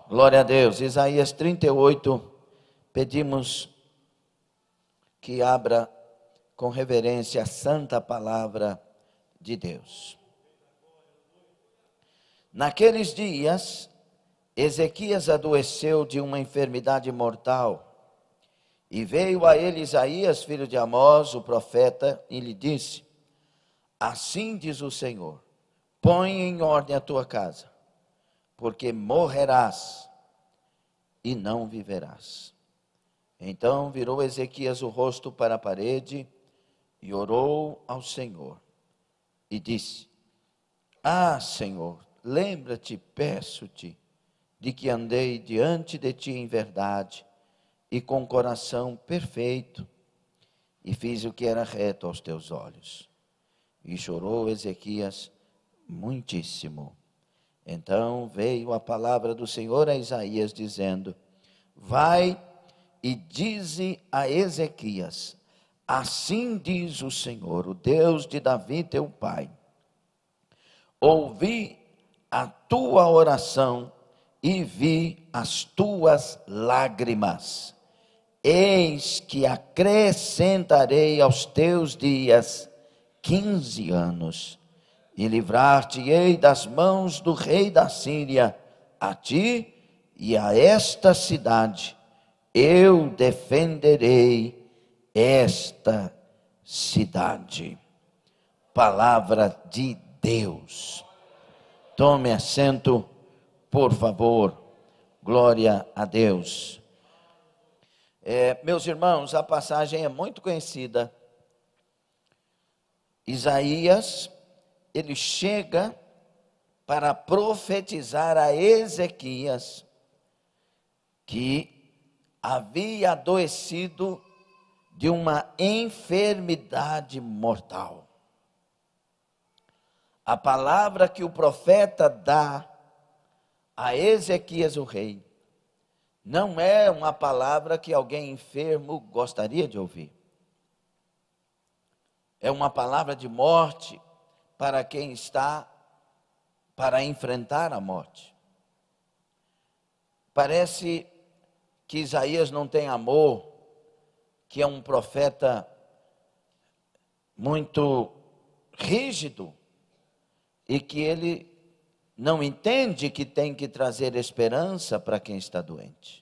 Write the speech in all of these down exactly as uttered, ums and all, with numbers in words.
Glória a Deus. Isaías trinta e oito, pedimos que abra com reverência a santa palavra de Deus. Naqueles dias, Ezequias adoeceu de uma enfermidade mortal, e veio a ele Isaías, filho de Amós, o profeta, e lhe disse: assim diz o Senhor, põe em ordem a tua casa, porque morrerás e não viverás. Então virou Ezequias o rosto para a parede e orou ao Senhor e disse: ah, Senhor, lembra-te, peço-te, de que andei diante de ti em verdade e com coração perfeito, e fiz o que era reto aos teus olhos. E chorou Ezequias muitíssimo. Então veio a palavra do Senhor a Isaías, dizendo: vai e dize a Ezequias: assim diz o Senhor, o Deus de Davi teu pai, ouvi a tua oração e vi as tuas lágrimas. Eis que acrescentarei aos teus dias quinze anos, e livrar-te-ei das mãos do rei da Síria, a ti e a esta cidade. Eu defenderei esta cidade. Palavra de Deus. Tome assento, por favor. Glória a Deus. É, meus irmãos, a passagem é muito conhecida. Isaías, ele chega para profetizar a Ezequias que havia adoecido de uma enfermidade mortal. A palavra que o profeta dá a Ezequias, o rei, não é uma palavra que alguém enfermo gostaria de ouvir. É uma palavra de morte para quem está para enfrentar a morte. Parece que Isaías não tem amor, que é um profeta muito rígido e que ele não entende que tem que trazer esperança para quem está doente.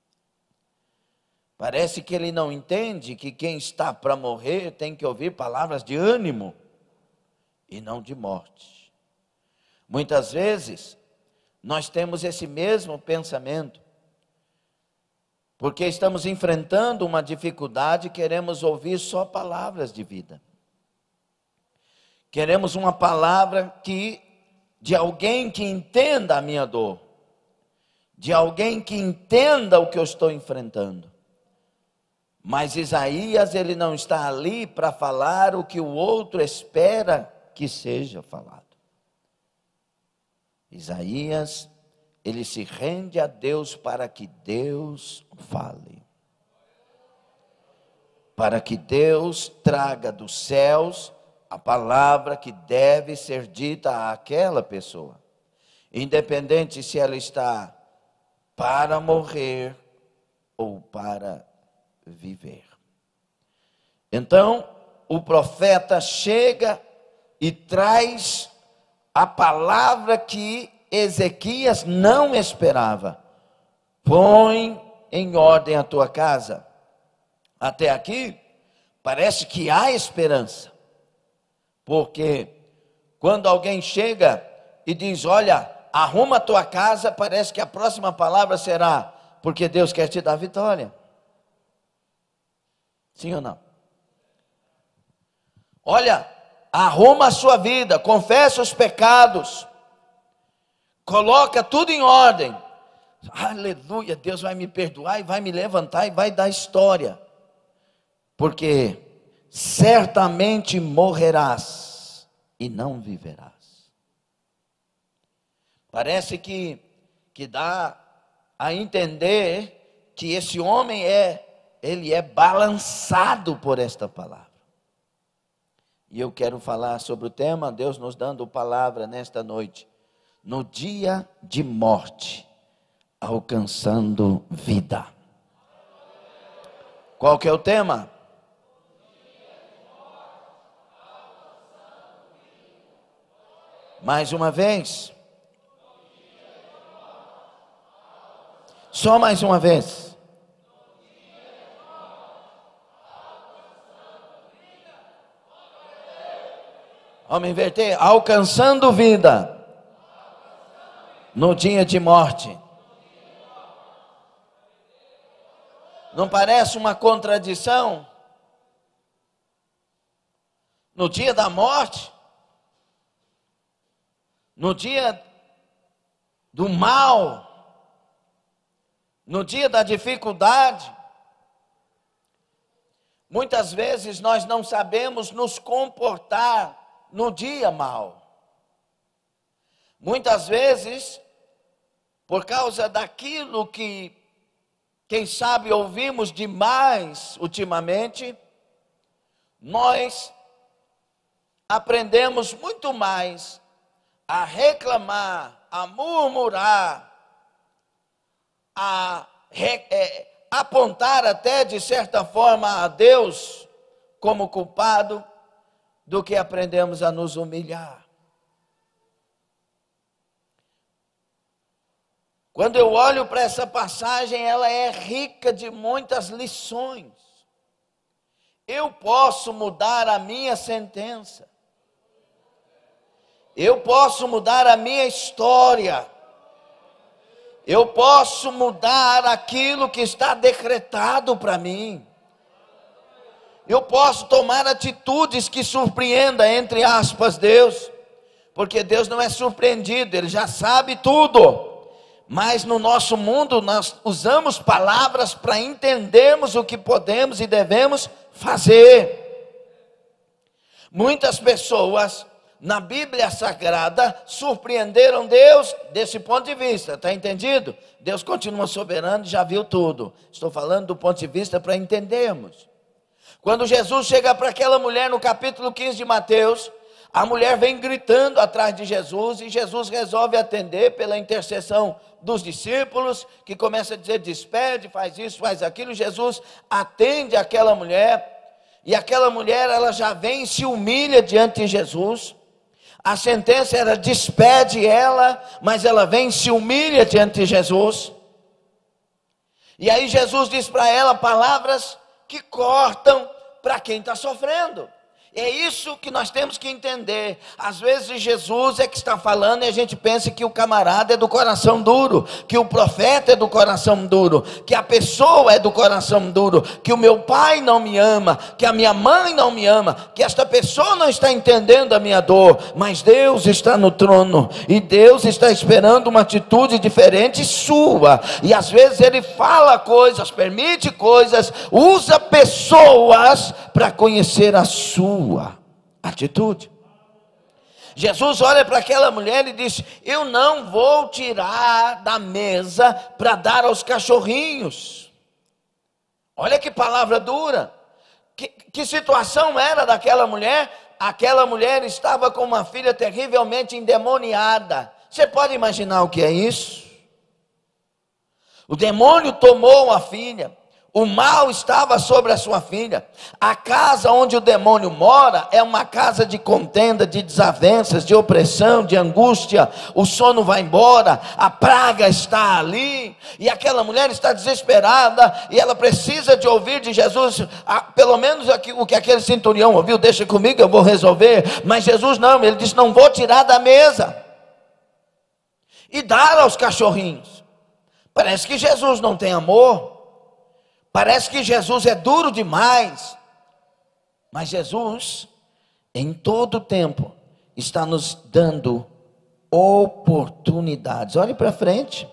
Parece que ele não entende que quem está para morrer tem que ouvir palavras de ânimo e não de morte. Muitas vezes nós temos esse mesmo pensamento, porque estamos enfrentando uma dificuldade e queremos ouvir só palavras de vida. Queremos uma palavra que de alguém que entenda a minha dor, de alguém que entenda o que eu estou enfrentando. Mas Isaías, ele não está ali para falar o que o outro espera que seja falado. Isaías, ele se rende a Deus para que Deus fale. Para que Deus traga dos céus a palavra que deve ser dita àquela pessoa. Independente se ela está para morrer ou para viver. Então, o profeta chega e traz a palavra que Ezequias não esperava. Põe em ordem a tua casa. Até aqui, parece que há esperança. Porque quando alguém chega e diz: olha, arruma a tua casa, parece que a próxima palavra será: porque Deus quer te dar vitória. Sim ou não? Olha, arruma a sua vida, confessa os pecados, coloca tudo em ordem. Aleluia, Deus vai me perdoar e vai me levantar e vai dar história. Porque certamente morrerás e não viverás. Parece que, que dá a entender que esse homem é ele é balançado por esta palavra. E eu quero falar sobre o tema, Deus nos dando palavra nesta noite. No dia de morte, alcançando vida. Qual que é o tema? Mais uma vez. Só mais uma vez. Vamos inverter. Alcançando vida. No dia de morte. Não parece uma contradição? No dia da morte, no dia do mal, no dia da dificuldade, muitas vezes nós não sabemos nos comportar no dia mal. Muitas vezes, por causa daquilo que, quem sabe, ouvimos demais ultimamente, nós aprendemos muito mais a reclamar, a murmurar, a re, é, apontar até de certa forma a Deus como culpado, do que aprendemos a nos humilhar. Quando eu olho para essa passagem, ela é rica de muitas lições. Eu posso mudar a minha sentença. Eu posso mudar a minha história. Eu posso mudar aquilo que está decretado para mim. Eu posso tomar atitudes que surpreendam, entre aspas, Deus. Porque Deus não é surpreendido, Ele já sabe tudo. Mas no nosso mundo nós usamos palavras para entendermos o que podemos e devemos fazer. Muitas pessoas na Bíblia Sagrada surpreenderam Deus desse ponto de vista, está entendido? Deus continua soberano e já viu tudo. Estou falando do ponto de vista para entendermos. Quando Jesus chega para aquela mulher no capítulo quinze de Mateus, a mulher vem gritando atrás de Jesus e Jesus resolve atender pela intercessão dos discípulos, que começa a dizer: despede, faz isso, faz aquilo. Jesus atende aquela mulher e aquela mulher, ela já vem e se humilha diante de Jesus. A sentença era: despede ela, mas ela vem e se humilha diante de Jesus. E aí Jesus diz para ela palavras que cortam para quem está sofrendo. É isso que nós temos que entender. Às vezes Jesus é que está falando e a gente pensa que o camarada é do coração duro, que o profeta é do coração duro, que a pessoa é do coração duro, que o meu pai não me ama, que a minha mãe não me ama, que esta pessoa não está entendendo a minha dor. Mas Deus está no trono e Deus está esperando uma atitude diferente sua. E às vezes Ele fala coisas, permite coisas, usa pessoas para conhecer a sua atitude. Jesus olha para aquela mulher e diz: eu não vou tirar da mesa para dar aos cachorrinhos. Olha que palavra dura. Que, que situação era daquela mulher? Aquela mulher estava com uma filha terrivelmente endemoniada. Você pode imaginar o que é isso? O demônio tomou a filha. O mal estava sobre a sua filha. A casa onde o demônio mora é uma casa de contenda, de desavenças, de opressão, de angústia. O sono vai embora, a praga está ali, e aquela mulher está desesperada, e ela precisa de ouvir de Jesus, pelo menos o que aquele centurião ouviu: deixa comigo, eu vou resolver. Mas Jesus não, ele disse: não vou tirar da mesa e dar aos cachorrinhos. Parece que Jesus não tem amor. Parece que Jesus é duro demais, mas Jesus, em todo tempo, está nos dando oportunidades. Olhe para frente.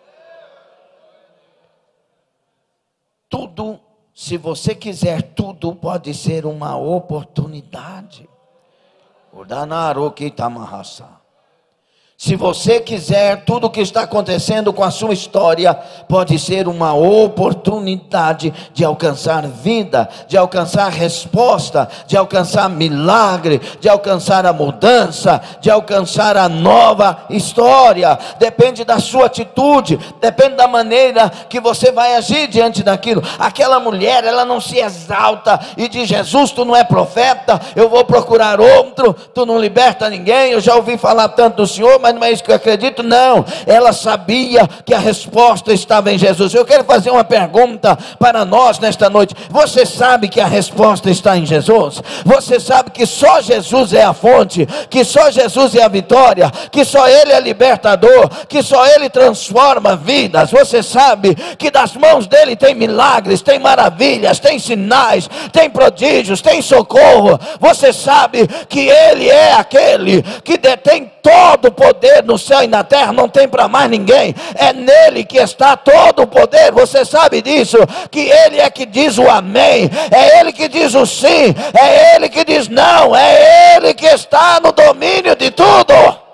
Tudo, se você quiser, tudo pode ser uma oportunidade. Se você quiser, tudo o que está acontecendo com a sua história pode ser uma oportunidade de alcançar vida, de alcançar resposta, de alcançar milagre, de alcançar a mudança, de alcançar a nova história. Depende da sua atitude, depende da maneira que você vai agir diante daquilo. Aquela mulher, ela não se exalta e diz: Jesus, tu não é profeta, eu vou procurar outro, tu não liberta ninguém, eu já ouvi falar tanto do Senhor, mas não é isso que eu acredito. Não, ela sabia que a resposta estava em Jesus. Eu quero fazer uma pergunta para nós nesta noite: você sabe que a resposta está em Jesus? Você sabe que só Jesus é a fonte, que só Jesus é a vitória, que só Ele é libertador, que só Ele transforma vidas? Você sabe que das mãos dEle tem milagres, tem maravilhas, tem sinais, tem prodígios, tem socorro? Você sabe que Ele é aquele que detém todo o poder no céu e na terra, não tem para mais ninguém, é nele que está todo o poder. Você sabe disso, que Ele é que diz o amém, é Ele que diz o sim, é Ele que diz não, é Ele que está no domínio de tudo.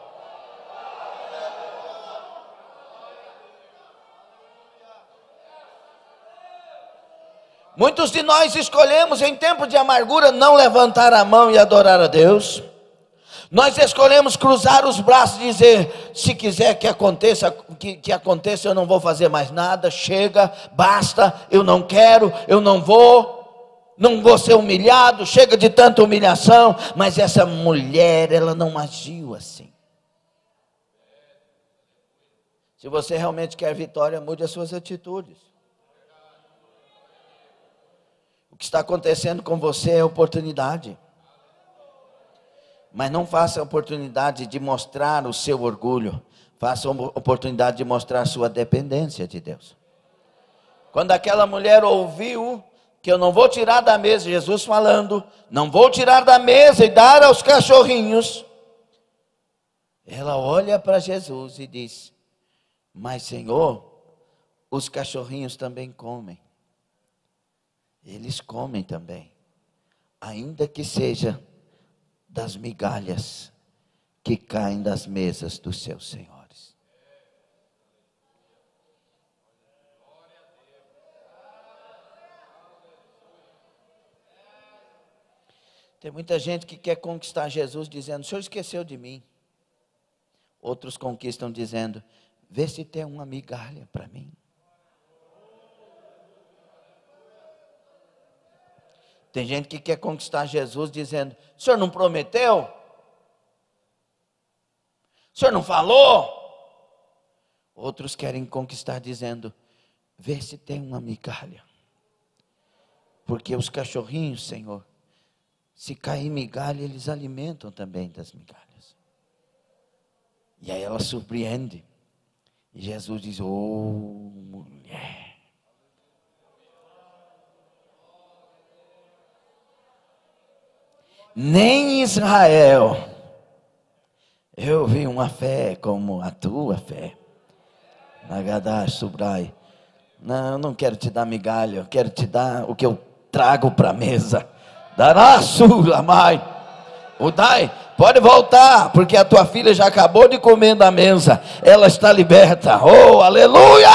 Muitos de nós escolhemos em tempo de amargura não levantar a mão e adorar a Deus. Nós escolhemos cruzar os braços e dizer: se quiser que aconteça, que, que aconteça, eu não vou fazer mais nada, chega, basta, eu não quero, eu não vou, não vou ser humilhado, chega de tanta humilhação. Mas essa mulher, ela não agiu assim. Se você realmente quer vitória, mude as suas atitudes. O que está acontecendo com você é oportunidade. Mas não faça a oportunidade de mostrar o seu orgulho. Faça a oportunidade de mostrar a sua dependência de Deus. Quando aquela mulher ouviu que eu não vou tirar da mesa, Jesus falando, não vou tirar da mesa e dar aos cachorrinhos, ela olha para Jesus e diz: mas Senhor, os cachorrinhos também comem. Eles comem também, ainda que seja das migalhas que caem das mesas dos seus senhores. Tem muita gente que quer conquistar Jesus dizendo: o Senhor esqueceu de mim. Outros conquistam dizendo: vê se tem uma migalha para mim. Tem gente que quer conquistar Jesus dizendo: o Senhor não prometeu? O Senhor não falou? Outros querem conquistar dizendo: vê se tem uma migalha. Porque os cachorrinhos, Senhor, se cair migalha, eles alimentam também das migalhas. E aí ela surpreende. E Jesus diz: oh, mulher. Nem em Israel eu vi uma fé como a tua fé. Nagadash Subrai. Não, eu não quero te dar migalha, eu quero te dar o que eu trago para a mesa. Darassulamai. O Dai, pode voltar, porque a tua filha já acabou de comer da mesa. Ela está liberta. Oh, aleluia!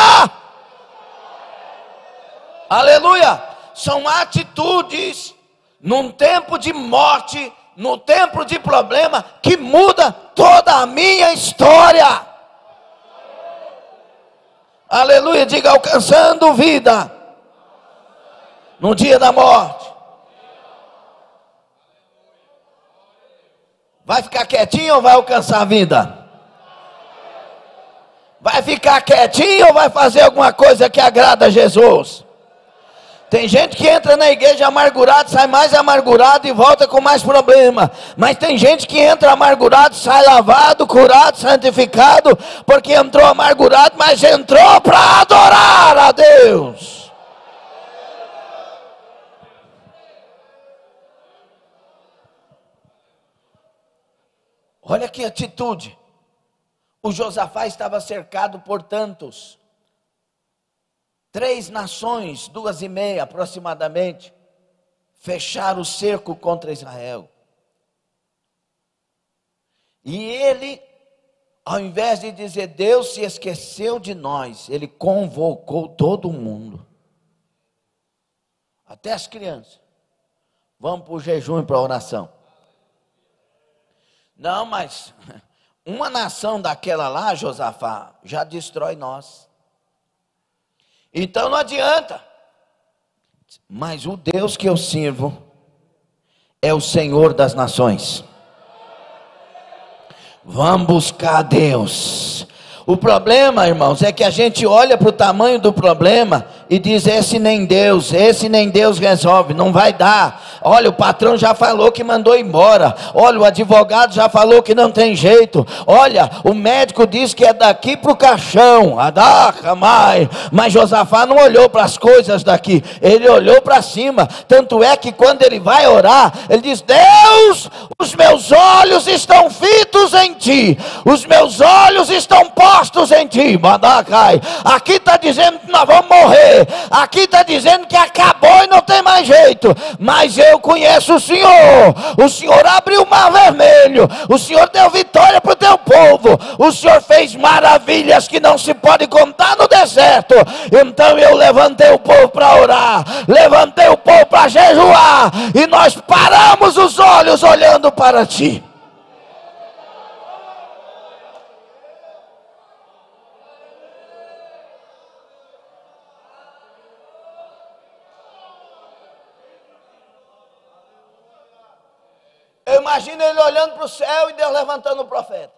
Aleluia! São atitudes num tempo de morte, no tempo de problema, que muda toda a minha história. Aleluia, diga: alcançando vida no dia da morte. Vai ficar quietinho ou vai alcançar a vida? Vai ficar quietinho ou vai fazer alguma coisa que agrada a Jesus? Tem gente que entra na igreja amargurado, sai mais amargurado e volta com mais problema. Mas tem gente que entra amargurado, sai lavado, curado, santificado, porque entrou amargurado, mas entrou para adorar a Deus. Olha que atitude. O Josafá estava cercado por tantos. Três nações, duas e meia aproximadamente, fecharam o cerco contra Israel. E ele Ao invés de dizer Deus se esqueceu de nós, Ele convocou todo mundo, até as crianças. Vamos para o jejum e para a oração. Não, mas uma nação daquela lá, Josafá, já destrói nós. Então não adianta. Mas o Deus que eu sirvo é o Senhor das nações. Vamos buscar a Deus. O problema, irmãos, é que a gente olha para o tamanho do problema e diz: esse nem Deus, esse nem Deus resolve, não vai dar. Olha, o patrão já falou que mandou embora. Olha, o advogado já falou que não tem jeito. Olha, o médico diz que é daqui para o caixão. Adaca, mai. Mas Josafá não olhou para as coisas daqui, ele olhou para cima. Tanto é que quando ele vai orar, ele diz: Deus, os meus olhos estão fitos em ti, os meus olhos estão postos em ti. Madacai. Aqui está dizendo que nós vamos morrer, aqui está dizendo que acabou e não tem mais jeito, mas eu conheço o Senhor. O Senhor abriu o mar vermelho, o Senhor deu vitória para o teu povo, o Senhor fez maravilhas que não se pode contar no deserto. Então eu levantei o povo para orar, levantei o povo para jejuar, e nós paramos os olhos olhando para ti. Eu imagino ele olhando para o céu e Deus levantando o profeta.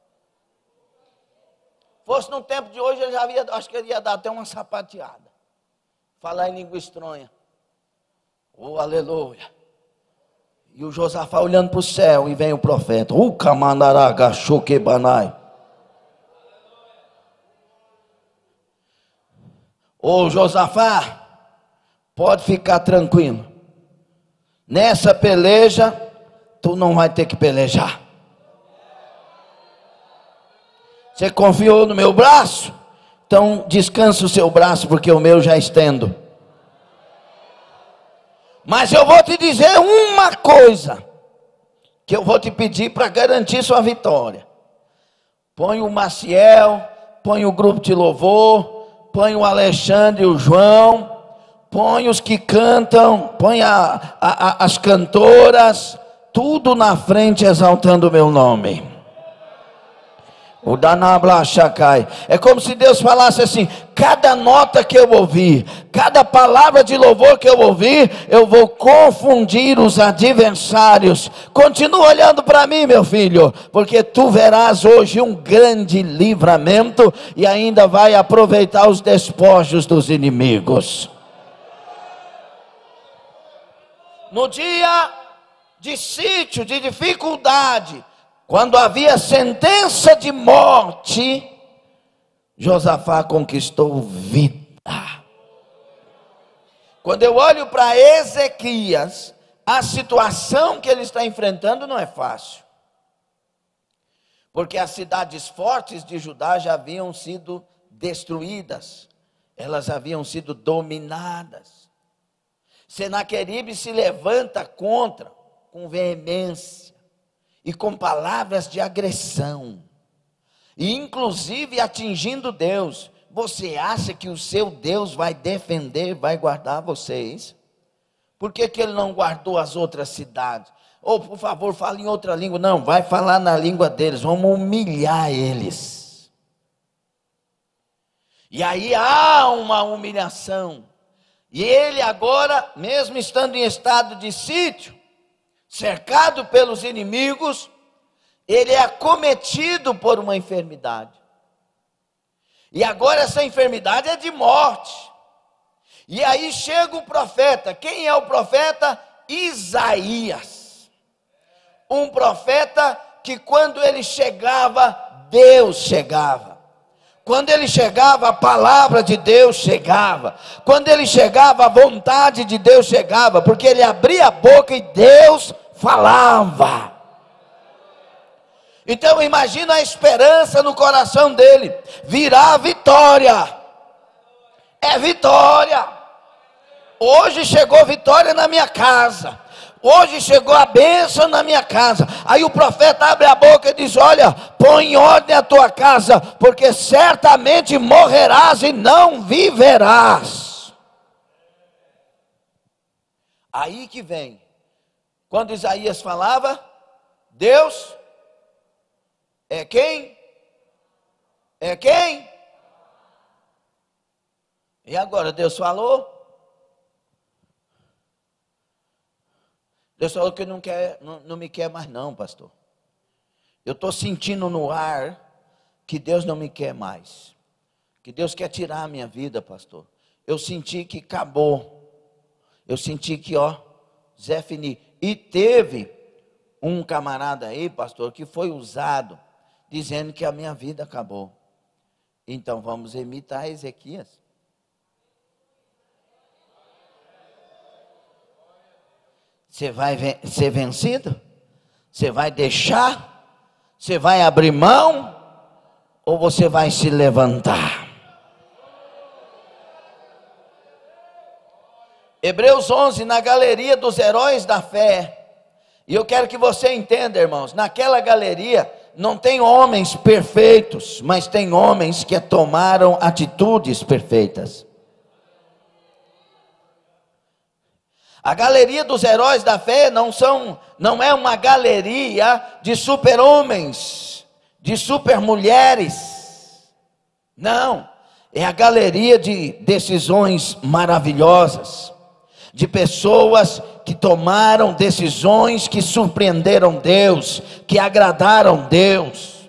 Fosse no tempo de hoje, ele já havia, acho que ele ia dar até uma sapateada. Falar em língua estranha. Oh, aleluia. E o Josafá olhando para o céu, e vem o profeta. O Kamanaraga Shokebanai. Ô Josafá, pode ficar tranquilo. Nessa peleja, tu não vai ter que pelejar. Você confiou no meu braço? Então descansa o seu braço, porque o meu já estendo. Mas eu vou te dizer uma coisa, que eu vou te pedir para garantir sua vitória. Põe o Maciel, põe o grupo de louvor, põe o Alexandre e o João, põe os que cantam, põe a, a, a, as cantoras, tudo na frente exaltando o meu nome. O Danabla Shakai. É como se Deus falasse assim: cada nota que eu ouvir, cada palavra de louvor que eu ouvir, eu vou confundir os adversários. Continua olhando para mim, meu filho, porque tu verás hoje um grande livramento e ainda vai aproveitar os despojos dos inimigos. No dia de sítio, de dificuldade, quando havia sentença de morte, Josafá conquistou vida. Quando eu olho para Ezequias, a situação que ele está enfrentando não é fácil, porque as cidades fortes de Judá já haviam sido destruídas, elas haviam sido dominadas. Senaqueribe se levanta contra, com veemência e com palavras de agressão, e inclusive atingindo Deus. Você acha que o seu Deus vai defender, vai guardar vocês? Por que que ele não guardou as outras cidades? Ou, por favor, fale em outra língua. Não, vai falar na língua deles, vamos humilhar eles. E aí há uma humilhação. E ele agora, mesmo estando em estado de sítio, cercado pelos inimigos, ele é acometido por uma enfermidade. E agora essa enfermidade é de morte. E aí chega o profeta. Quem é o profeta? Isaías. Um profeta que quando ele chegava, Deus chegava. Quando ele chegava, a palavra de Deus chegava. Quando ele chegava, a vontade de Deus chegava. Porque ele abria a boca e Deus falava. Então imagina a esperança no coração dele. Virá a vitória. É vitória. Hoje chegou vitória na minha casa. hoje chegou a bênção na minha casa. Aí o profeta abre a boca e diz: olha, põe em ordem a tua casa, porque certamente morrerás e não viverás. Aí que vem, quando Isaías falava, Deus é quem? É quem? E agora Deus falou? Deus falou que não, quer, não, não me quer mais não, pastor. Eu estou sentindo no ar que Deus não me quer mais. Que Deus quer tirar a minha vida, pastor. Eu senti que acabou. Eu senti que, ó, Zé Fini. E teve um camarada aí, pastor, que foi usado, dizendo que a minha vida acabou. Então vamos imitar Ezequias. Você vai ser vencido? Você vai deixar? Você vai abrir mão? Ou você vai se levantar? Hebreus onze, na galeria dos heróis da fé. E eu quero que você entenda, irmãos, naquela galeria não tem homens perfeitos, mas tem homens que tomaram atitudes perfeitas. A galeria dos heróis da fé não, são, não é uma galeria de super-homens, de super-mulheres. Não, é a galeria de decisões maravilhosas, de pessoas que tomaram decisões que surpreenderam Deus, que agradaram Deus.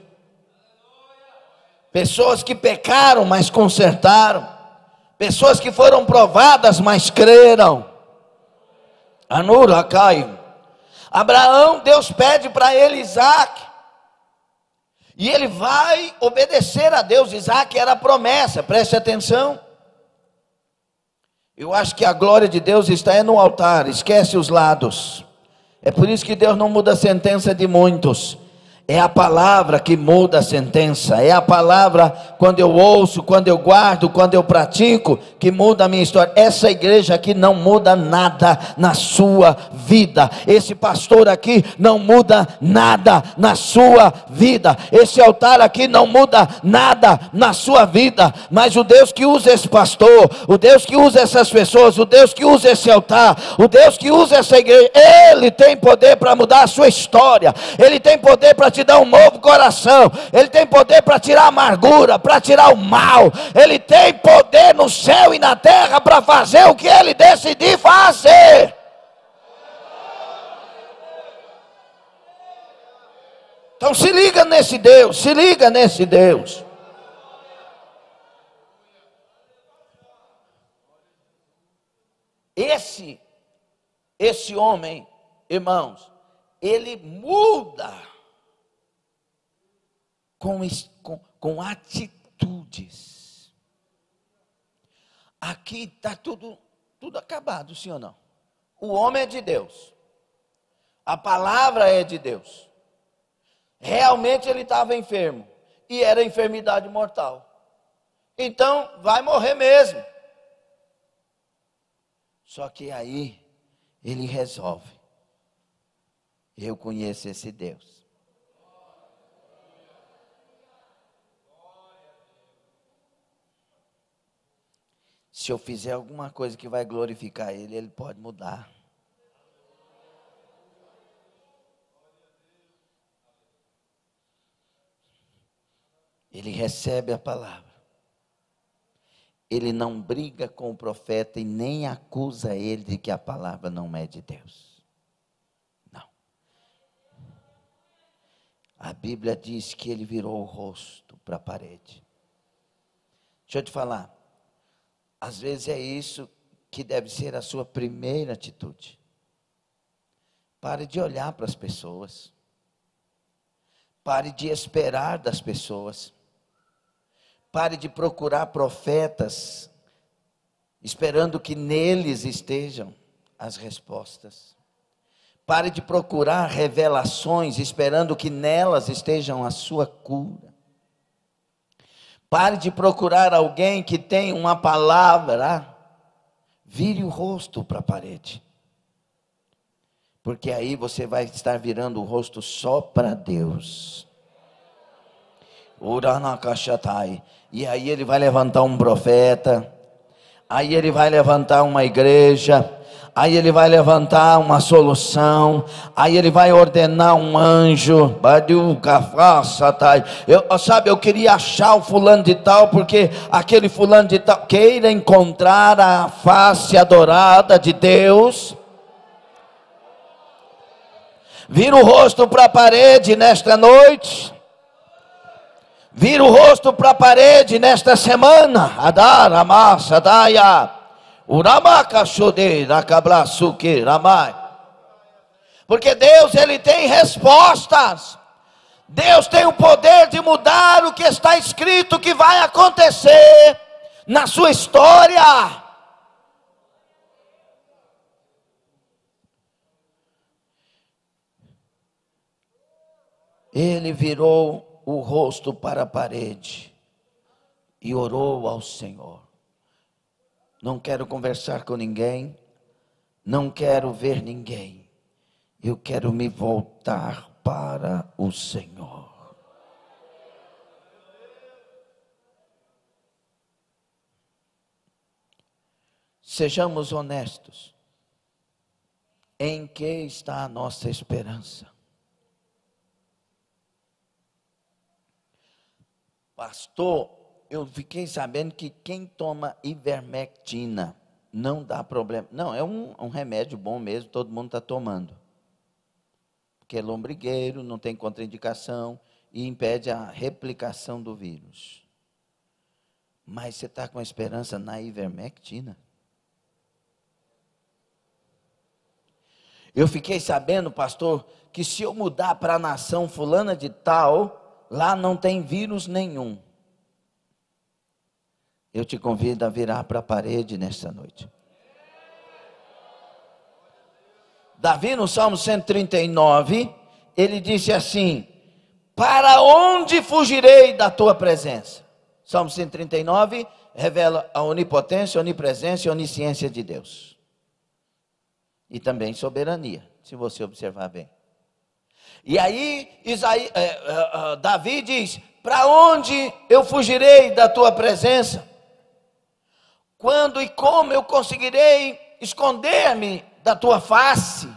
Pessoas que pecaram, mas consertaram. Pessoas que foram provadas, mas creram. Anura, Caio. Abraão, Deus pede para ele Isaac. E ele vai obedecer a Deus. Isaac era a promessa, preste atenção. Eu acho que a glória de Deus está é no altar, esquece os lados. É por isso que Deus não muda a sentença de muitos. É a palavra que muda a sentença. É a palavra, quando eu ouço, quando eu guardo, quando eu pratico, que muda a minha história. Essa igreja aqui não muda nada na sua vida. Esse pastor aqui não muda nada na sua vida. Esse altar aqui não muda nada na sua vida. Mas o Deus que usa esse pastor, o Deus que usa essas pessoas, o Deus que usa esse altar, o Deus que usa essa igreja, Ele tem poder para mudar a sua história. Ele tem poder para te dar um novo coração. Ele tem poder para tirar a amargura, para tirar o mal. Ele tem poder no céu e na terra para fazer o que Ele decidir fazer. Então se liga nesse Deus, se liga nesse Deus. Esse, esse homem, irmãos, ele muda Com, com, com atitudes. Aqui está tudo, tudo acabado, sim ou não? O homem é de Deus. A palavra é de Deus. Realmente ele estava enfermo. E era enfermidade mortal. Então, vai morrer mesmo. Só que aí, ele resolve. Eu conheço esse Deus. Se eu fizer alguma coisa que vai glorificar Ele, Ele pode mudar. Ele recebe a palavra. Ele não briga com o profeta e nem acusa ele de que a palavra não é de Deus. Não. A Bíblia diz que ele virou o rosto para a parede. Deixa eu te falar. Às vezes é isso que deve ser a sua primeira atitude. Pare de olhar para as pessoas. Pare de esperar das pessoas. Pare de procurar profetas, esperando que neles estejam as respostas. Pare de procurar revelações, esperando que nelas estejam a sua cura. Pare de procurar alguém que tem uma palavra. Vire o rosto para a parede. porque aí você vai estar virando o rosto só para Deus. Uranakashatai. E aí ele vai levantar um profeta, aí ele vai levantar uma igreja, aí ele vai levantar uma solução, aí ele vai ordenar um anjo. Eu, sabe, eu queria achar o fulano de tal, porque aquele fulano de tal queira encontrar a face adorada de Deus. Vira o rosto para a parede nesta noite. Vira o rosto para a parede nesta semana. Adar, amassa, daia. Porque Deus, Ele tem respostas. Deus tem o poder de mudar o que está escrito que vai acontecer na sua história. Ele virou o rosto para a parede e orou ao Senhor. Não quero conversar com ninguém, não quero ver ninguém, eu quero me voltar para o Senhor. Sejamos honestos, em que está a nossa esperança? Pastor, eu fiquei sabendo que quem toma ivermectina não dá problema. Não, é um, um remédio bom mesmo, todo mundo está tomando. Porque é lombrigueiro, não tem contraindicação e impede a replicação do vírus. Mas você está com a esperança na ivermectina? Eu fiquei sabendo, pastor, que se eu mudar para a nação fulana de tal, lá não tem vírus nenhum. Eu te convido a virar para a parede nesta noite. Davi, no Salmo cento e trinta e nove, ele disse assim: para onde fugirei da tua presença? Salmo cento e trinta e nove revela a onipotência, onipresença e onisciência de Deus. E também soberania, se você observar bem. E aí, Isaí, é, é, é, Davi diz: para onde eu fugirei da tua presença? Quando e como eu conseguirei esconder-me da tua face?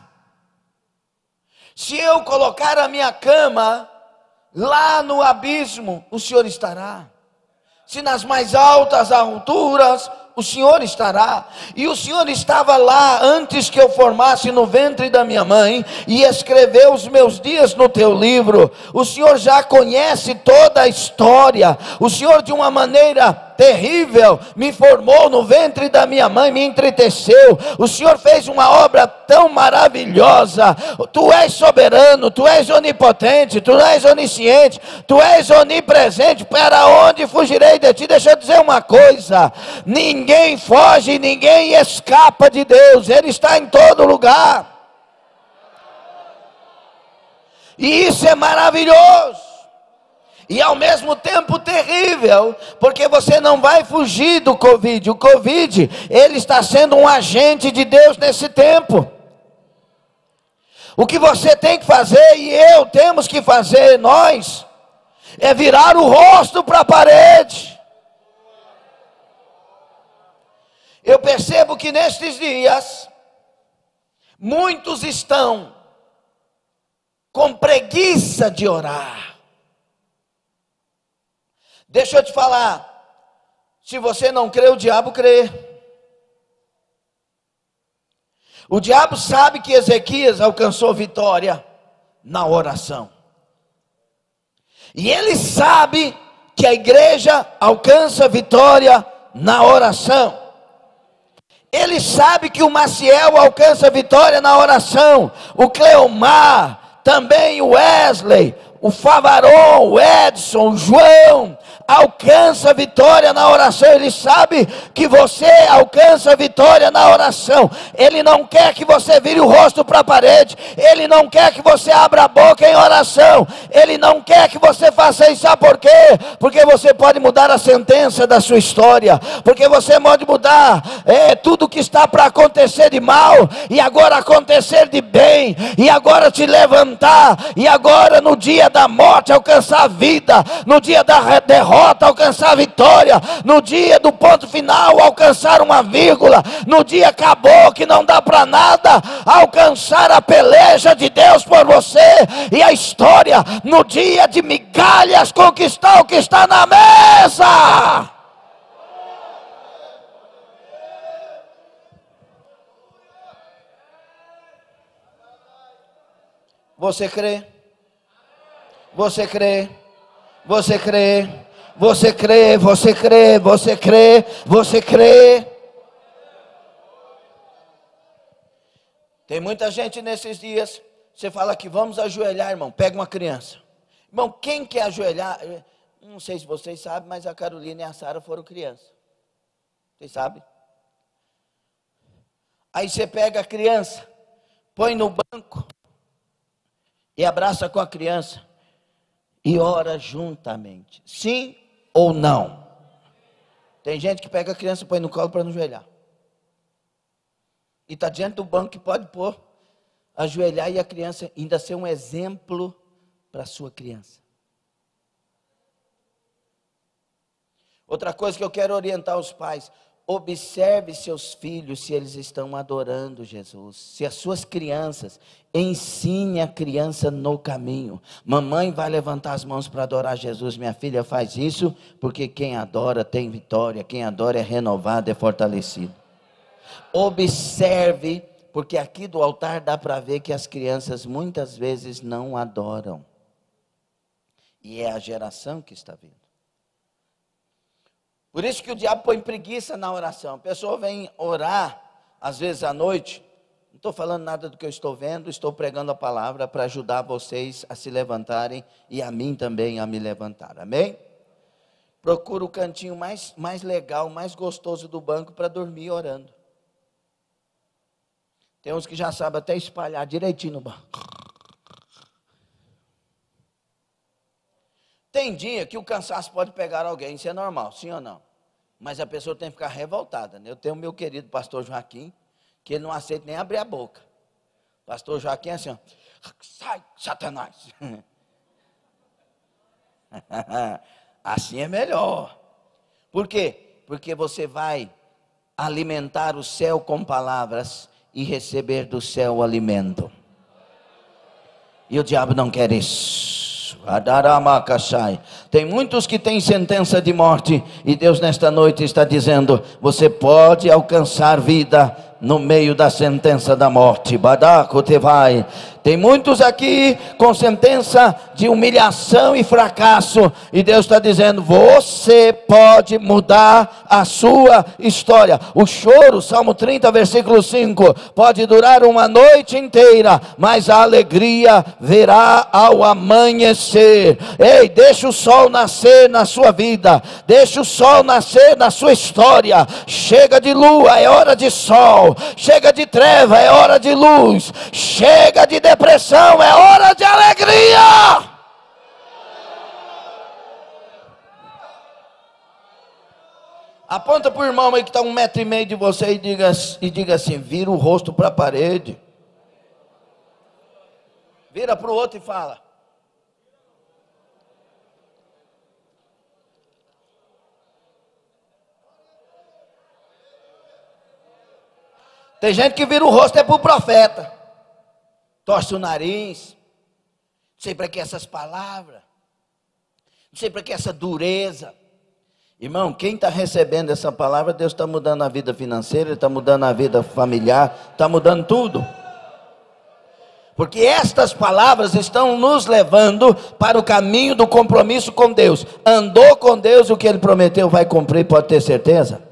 Se eu colocar a minha cama lá no abismo, o Senhor estará. Se nas mais altas alturas, o Senhor estará. E o Senhor estava lá antes que eu formasse no ventre da minha mãe e escreveu os meus dias no teu livro. O Senhor já conhece toda a história. O Senhor, de uma maneira terrível, me formou no ventre da minha mãe, me entreteceu. O Senhor fez uma obra tão maravilhosa. Tu és soberano, tu és onipotente, tu és onisciente, tu és onipresente. Para onde fugirei de ti? Deixa eu dizer uma coisa: ninguém foge, ninguém escapa de Deus. Ele está em todo lugar. E isso é maravilhoso. E ao mesmo tempo terrível, porque você não vai fugir do Covid. O Covid, ele está sendo um agente de Deus nesse tempo. O que você tem que fazer, e eu temos que fazer, nós, é virar o rosto para a parede. Eu percebo que nestes dias, muitos estão com preguiça de orar. Deixa eu te falar, se você não crê, o diabo crê. O diabo sabe que Ezequias alcançou vitória na oração. E ele sabe que a igreja alcança vitória na oração. Ele sabe que o Maciel alcança vitória na oração. O Cleomar, também o Wesley, o Favaron, o Edson, o João, alcança vitória na oração. Ele sabe que você alcança vitória na oração. Ele não quer que você vire o rosto para a parede. Ele não quer que você abra a boca em oração. Ele não quer que você faça isso. Sabe por quê? Porque você pode mudar a sentença da sua história. Porque você pode mudar é, tudo que está para acontecer de mal, e agora acontecer de bem, e agora te levantar, e agora no dia da morte alcançar a vida, no dia da derrota alcançar a vitória, no dia do ponto final alcançar uma vírgula, no dia acabou que não dá para nada, alcançar a peleja de Deus por você, e a história no dia de migalhas conquistar o que está na mesa. Você crê? Você crê? Você crê? Você crê? Você crê? Você crê? Você crê? Tem muita gente nesses dias. Você fala que vamos ajoelhar, irmão. Pega uma criança. Irmão, quem quer ajoelhar? Não sei se vocês sabem, mas a Carolina e a Sara foram crianças. Vocês sabem? Aí você pega a criança, põe no banco e abraça com a criança e ora juntamente. Sim ou não? Tem gente que pega a criança e põe no colo para não ajoelhar. E está diante do banco que pode pôr, ajoelhar, e a criança ainda ser um exemplo para a sua criança. Outra coisa que eu quero orientar os pais: observe seus filhos se eles estão adorando Jesus. Se as suas crianças, ensine a criança no caminho. Mamãe vai levantar as mãos para adorar Jesus. Minha filha, faz isso, porque quem adora tem vitória. Quem adora é renovado, é fortalecido. Observe, porque aqui do altar dá para ver que as crianças muitas vezes não adoram. E é a geração que está vindo. Por isso que o diabo põe preguiça na oração. A pessoa vem orar, às vezes à noite. Não estou falando nada do que eu estou vendo, estou pregando a palavra para ajudar vocês a se levantarem e a mim também a me levantar. Amém? Procura o cantinho mais, mais legal, mais gostoso do banco para dormir orando. Tem uns que já sabem até espalhar direitinho no banco. Tem dia que o cansaço pode pegar alguém, isso é normal, sim ou não? Mas a pessoa tem que ficar revoltada, né? Eu tenho o meu querido pastor Joaquim, que ele não aceita nem abrir a boca. Pastor Joaquim é assim, ó, sai, Satanás. Assim é melhor. Por quê? Porque você vai alimentar o céu com palavras e receber do céu o alimento. E o diabo não quer isso. Tem muitos que têm sentença de morte, e Deus nesta noite está dizendo: você pode alcançar vida no meio da sentença da morte. Badakotevai. Tem muitos aqui com sentença de humilhação e fracasso, e Deus está dizendo: você pode mudar a sua história. O choro, Salmo trinta, versículo cinco, pode durar uma noite inteira, mas a alegria virá ao amanhecer. Ei, deixa o sol nascer na sua vida, deixa o sol nascer na sua história. Chega de lua, é hora de sol. Chega de treva, é hora de luz. Chega de depressão, é hora de alegria. Aponta para o irmão aí que está um metro e meio de você e diga, e diga assim: vira o rosto para a parede. Vira para o outro e fala: tem gente que vira o rosto é para o profeta, torce o nariz. Não sei para que essas palavras, não sei para que essa dureza. Irmão, quem está recebendo essa palavra, Deus está mudando a vida financeira, está mudando a vida familiar, está mudando tudo. Porque estas palavras estão nos levando para o caminho do compromisso com Deus. Andou com Deus, o que Ele prometeu vai cumprir, pode ter certeza.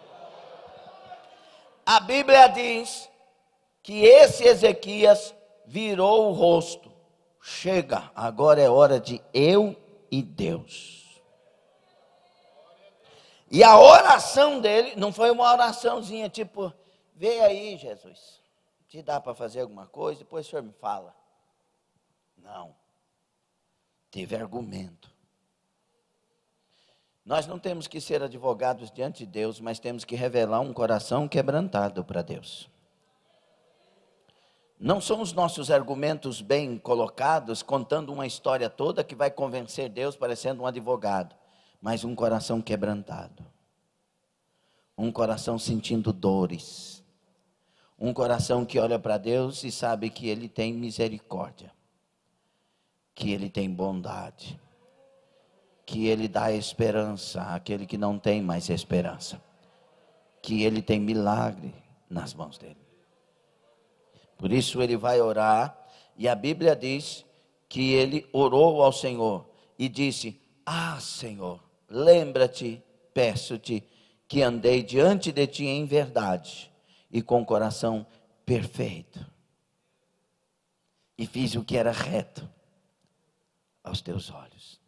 A Bíblia diz que esse Ezequias virou o rosto. chega, agora é hora de eu e Deus. E a oração dele não foi uma oraçãozinha tipo, vê aí, Jesus, te dá para fazer alguma coisa, depois o senhor me fala. Não, teve argumento. Nós não temos que ser advogados diante de Deus, mas temos que revelar um coração quebrantado para Deus. Não são os nossos argumentos bem colocados, contando uma história toda que vai convencer Deus parecendo um advogado, mas um coração quebrantado. Um coração sentindo dores. Um coração que olha para Deus e sabe que Ele tem misericórdia. Que Ele tem bondade. Que Ele dá esperança àquele que não tem mais esperança. Que Ele tem milagre nas mãos dEle. Por isso ele vai orar, e a Bíblia diz que ele orou ao Senhor e disse, ah Senhor, lembra-te, peço-te, que andei diante de ti em verdade e com coração perfeito. E fiz o que era reto aos teus olhos.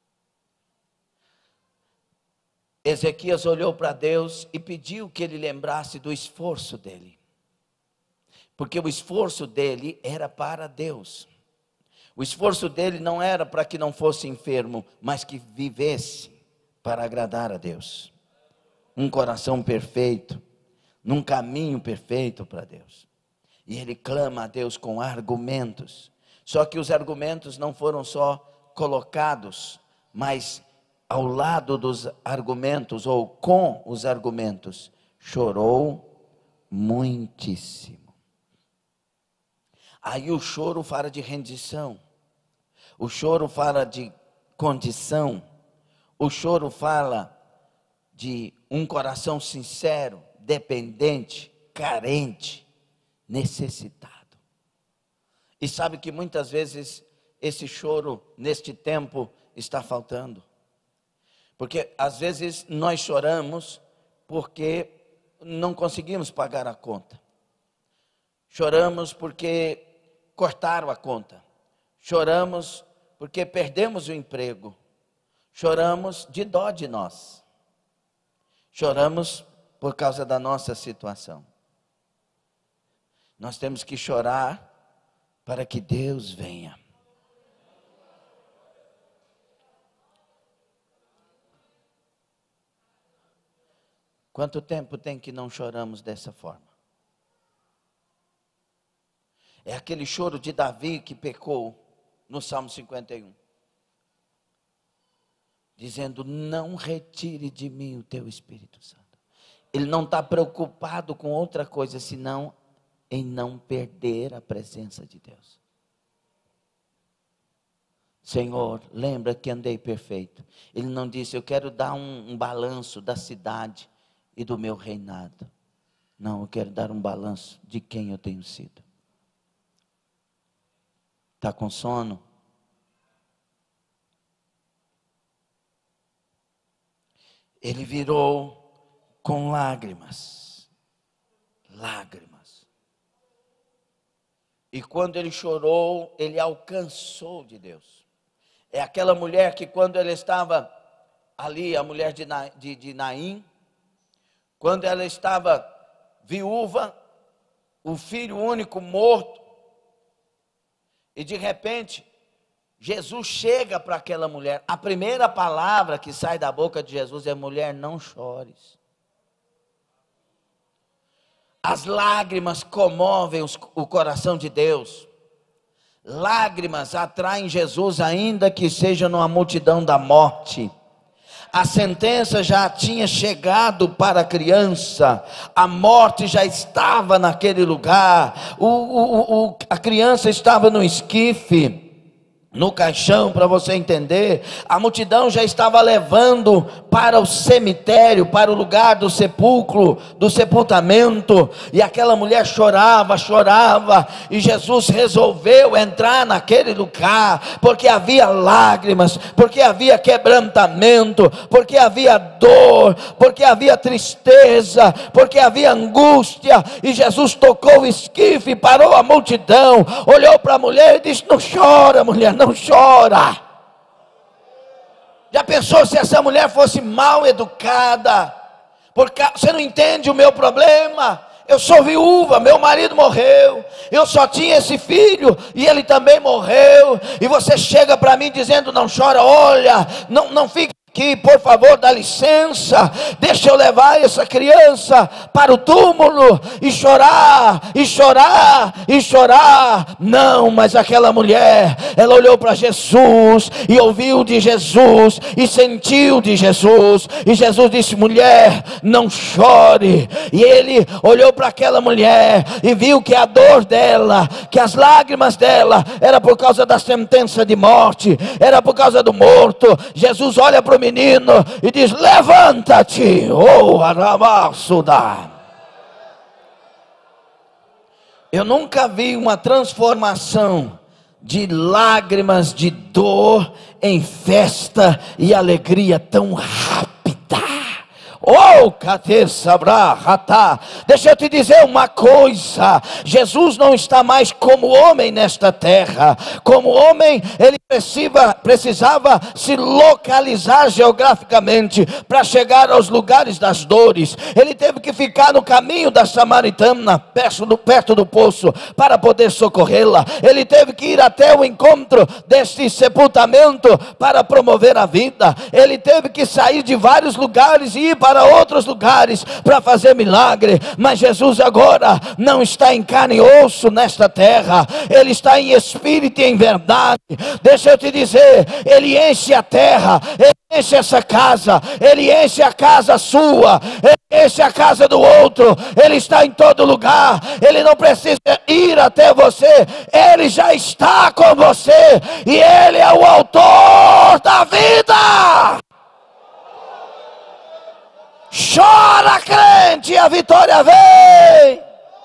Ezequias olhou para Deus e pediu que ele lembrasse do esforço dele. Porque o esforço dele era para Deus. O esforço dele não era para que não fosse enfermo, mas que vivesse para agradar a Deus. Um coração perfeito, num caminho perfeito para Deus. E ele clama a Deus com argumentos. Só que os argumentos não foram só colocados, mas ao lado dos argumentos, ou com os argumentos, chorou muitíssimo. Aí o choro fala de rendição, o choro fala de condição, o choro fala de um coração sincero, dependente, carente, necessitado. E sabe que muitas vezes esse choro neste tempo está faltando. Porque às vezes nós choramos porque não conseguimos pagar a conta. Choramos porque cortaram a conta. Choramos porque perdemos o emprego. Choramos de dó de nós. Choramos por causa da nossa situação. Nós temos que chorar para que Deus venha. Quanto tempo tem que não choramos dessa forma? É aquele choro de Davi que pecou no Salmo cinquenta e um. Dizendo, não retire de mim o teu Espírito Santo. Ele não está preocupado com outra coisa, senão em não perder a presença de Deus. Senhor, lembra que andei perfeito. Ele não disse, eu quero dar um, um balanço da cidade e do meu reinado. Não, eu quero dar um balanço de quem eu tenho sido. Está com sono? Ele virou com lágrimas. Lágrimas. E quando ele chorou, ele alcançou de Deus. É aquela mulher que quando ela estava ali, a mulher de, Na, de, de Naim, quando ela estava viúva, o filho único morto, e de repente, Jesus chega para aquela mulher. A primeira palavra que sai da boca de Jesus é, mulher, não chores. As lágrimas comovem os, o coração de Deus. Lágrimas atraem Jesus, ainda que seja numa multidão da morte. A sentença já tinha chegado para a criança, a morte já estava naquele lugar, o, o, o, a criança estava no esquife, no caixão, para você entender. A multidão já estava levando para o cemitério, para o lugar do sepulcro, do sepultamento, e aquela mulher chorava, chorava, e Jesus resolveu entrar naquele lugar, porque havia lágrimas, porque havia quebrantamento, porque havia dor, porque havia tristeza, porque havia angústia, e Jesus tocou o esquife, parou a multidão, olhou para a mulher e disse: não chora, mulher, não Não chora. Já pensou se essa mulher fosse mal educada? Porque você não entende o meu problema. Eu sou viúva, meu marido morreu, eu só tinha esse filho e ele também morreu. E você chega para mim dizendo: não chora, olha, não, não fique aqui, por favor, dá licença, deixa eu levar essa criança para o túmulo, e chorar, e chorar, e chorar. Não, mas aquela mulher, ela olhou para Jesus, e ouviu de Jesus, e sentiu de Jesus, e Jesus disse: mulher, não chore. E ele olhou para aquela mulher, e viu que a dor dela, que as lágrimas dela, era por causa da sentença de morte, era por causa do morto. Jesus olha para o menino e diz: levanta-te, oh Aramassuda. Eu nunca vi uma transformação de lágrimas de dor em festa e alegria tão rápida. Oh, deixa eu te dizer uma coisa: Jesus não está mais como homem nesta terra. Como homem, ele precisava, precisava se localizar geograficamente para chegar aos lugares das dores. Ele teve que ficar no caminho da samaritana, perto do, perto do poço, para poder socorrê-la. Ele teve que ir até o encontro deste sepultamento para promover a vida. Ele teve que sair de vários lugares e ir para para outros lugares para fazer milagre. Mas Jesus agora não está em carne e osso nesta terra, ele está em espírito e em verdade. Deixa eu te dizer, ele enche a terra, ele enche essa casa, ele enche a casa sua, ele enche a casa do outro, ele está em todo lugar. Ele não precisa ir até você, ele já está com você, e ele é o autor da vida. Chora, crente, a vitória vem.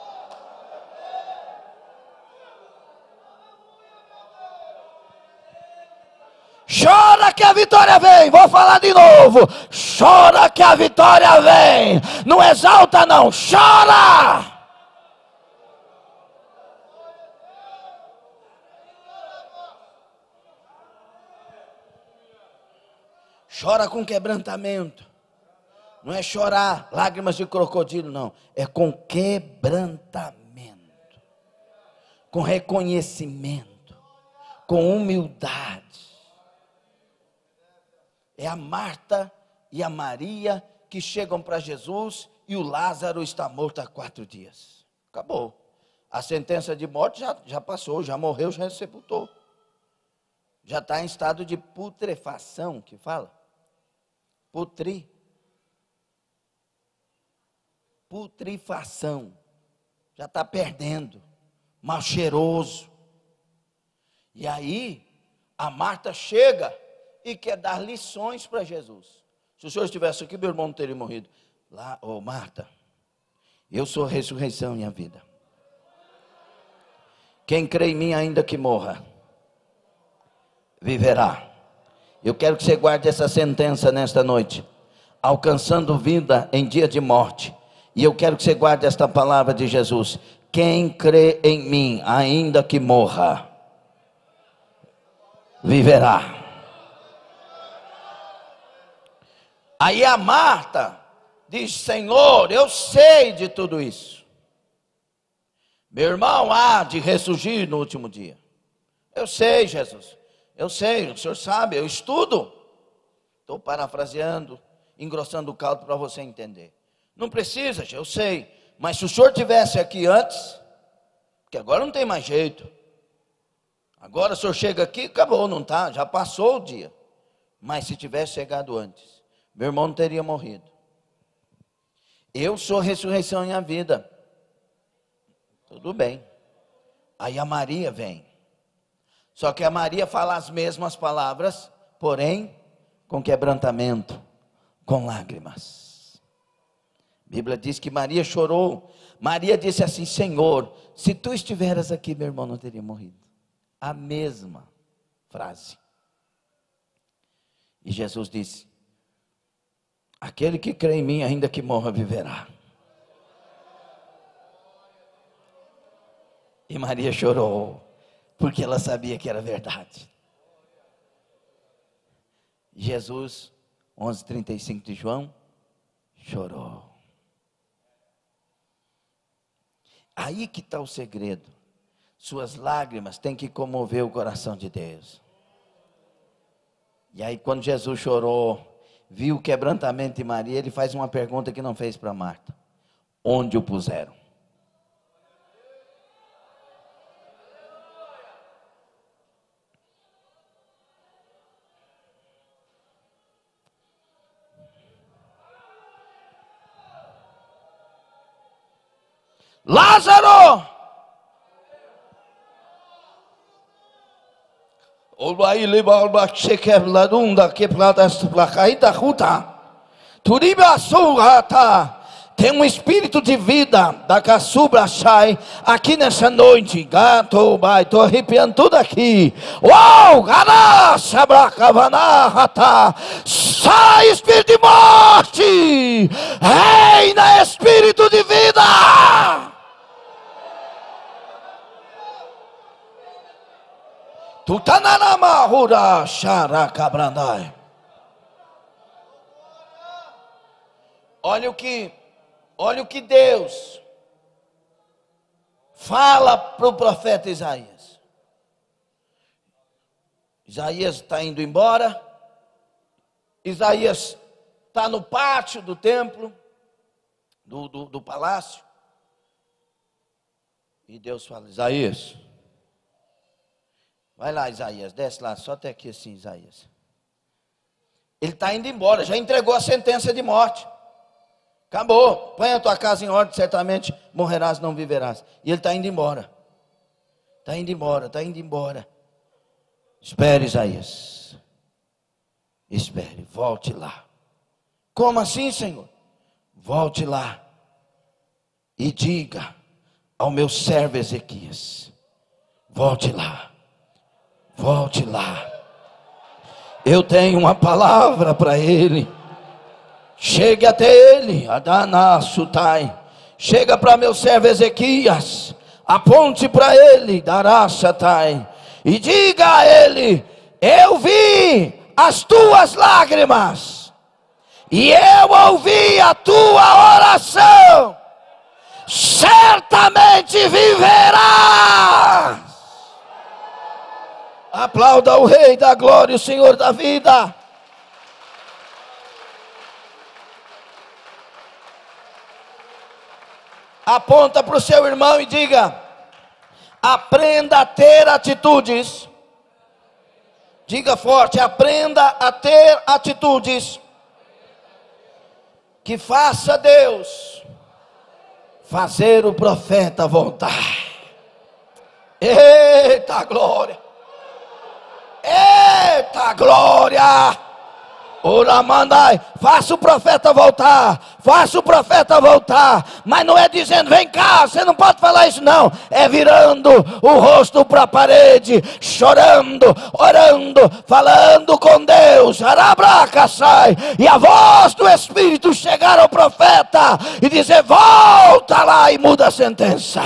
Chora que a vitória vem. Vou falar de novo. Chora que a vitória vem. Não exalta não, chora. Chora com quebrantamento. Não é chorar lágrimas de crocodilo, não. É com quebrantamento, com reconhecimento, com humildade. É a Marta e a Maria que chegam para Jesus, e o Lázaro está morto há quatro dias. Acabou. A sentença de morte já, já passou, já morreu, já sepultou. Já está em estado de putrefação, que fala? Putri. Putrefação, já está perdendo, mal cheiroso. E aí, a Marta chega e quer dar lições para Jesus. Se o senhor estivesse aqui, meu irmão não teria morrido. Lá, ô oh, Marta, eu sou a ressurreição e a vida. Quem crê em mim, ainda que morra, viverá. Eu quero que você guarde essa sentença nesta noite: alcançando vida em dia de morte. E eu quero que você guarde esta palavra de Jesus: quem crê em mim, ainda que morra, viverá. Aí a Marta diz: Senhor, eu sei de tudo isso. Meu irmão há de ressurgir no último dia. Eu sei, Jesus, eu sei, o senhor sabe, eu estudo. Estou parafraseando, engrossando o caldo para você entender. Não precisa, eu sei, mas se o senhor tivesse aqui antes, porque agora não tem mais jeito, agora o senhor chega aqui, acabou, não está, já passou o dia. Mas se tivesse chegado antes, meu irmão não teria morrido. Eu sou a ressurreição e a vida. Tudo bem. Aí a Maria vem. Só que a Maria fala as mesmas palavras, porém com quebrantamento, com lágrimas. A Bíblia diz que Maria chorou. Maria disse assim: Senhor, se tu estiveras aqui, meu irmão não teria morrido. A mesma frase. E Jesus disse: aquele que crê em mim, ainda que morra, viverá. E Maria chorou, porque ela sabia que era verdade. Jesus, onze, trinta e cinco de João, chorou. Aí que está o segredo. Suas lágrimas têm que comover o coração de Deus. E aí quando Jesus chorou, viu o quebrantamento de Maria, ele faz uma pergunta que não fez para Marta: onde o puseram? Lázaro! Olai libalba chequebladunda que pladas placaída ruta. Turiba surata. Tem um espírito de vida da caçubra sai aqui nessa noite. Gato, vai, tô arrepiando tudo aqui. Uau, gana, sabracavanahata. Sai, espírito de morte. Reina, espírito de vida. Tutananamahura xaracabrandai. Olha o que, olha o que Deus fala para o profeta Isaías. Isaías está indo embora. Isaías está no pátio do templo, do, do, do palácio. E Deus fala: Isaías, vai lá, Isaías, desce lá, só até aqui assim, Isaías. Ele está indo embora, já entregou a sentença de morte. Acabou, põe a tua casa em ordem, certamente morrerás, não viverás. E ele está indo embora. Está indo embora, está indo embora. Espere, Isaías. Espere, volte lá. Como assim, Senhor? Volte lá e diga ao meu servo Ezequias: volte lá. Volte lá. Eu tenho uma palavra para ele. Chegue até ele. Adana Sutai. Chega para meu servo Ezequias. Aponte para ele. Darasatai. E diga a ele: eu vi as tuas lágrimas. E eu ouvi a tua oração. Certamente viverás. Aplauda o Rei da Glória, o Senhor da vida. Aponta para o seu irmão e diga: aprenda a ter atitudes. Diga forte: aprenda a ter atitudes que faça Deus fazer o profeta voltar. Eita glória! Eita glória! Ora mandai, faça o profeta voltar, faça o profeta voltar, mas não é dizendo vem cá, você não pode falar isso não, é virando o rosto para a parede, chorando, orando, falando com Deus, arabracaçai, e a voz do Espírito chegar ao profeta e dizer: volta lá e muda a sentença.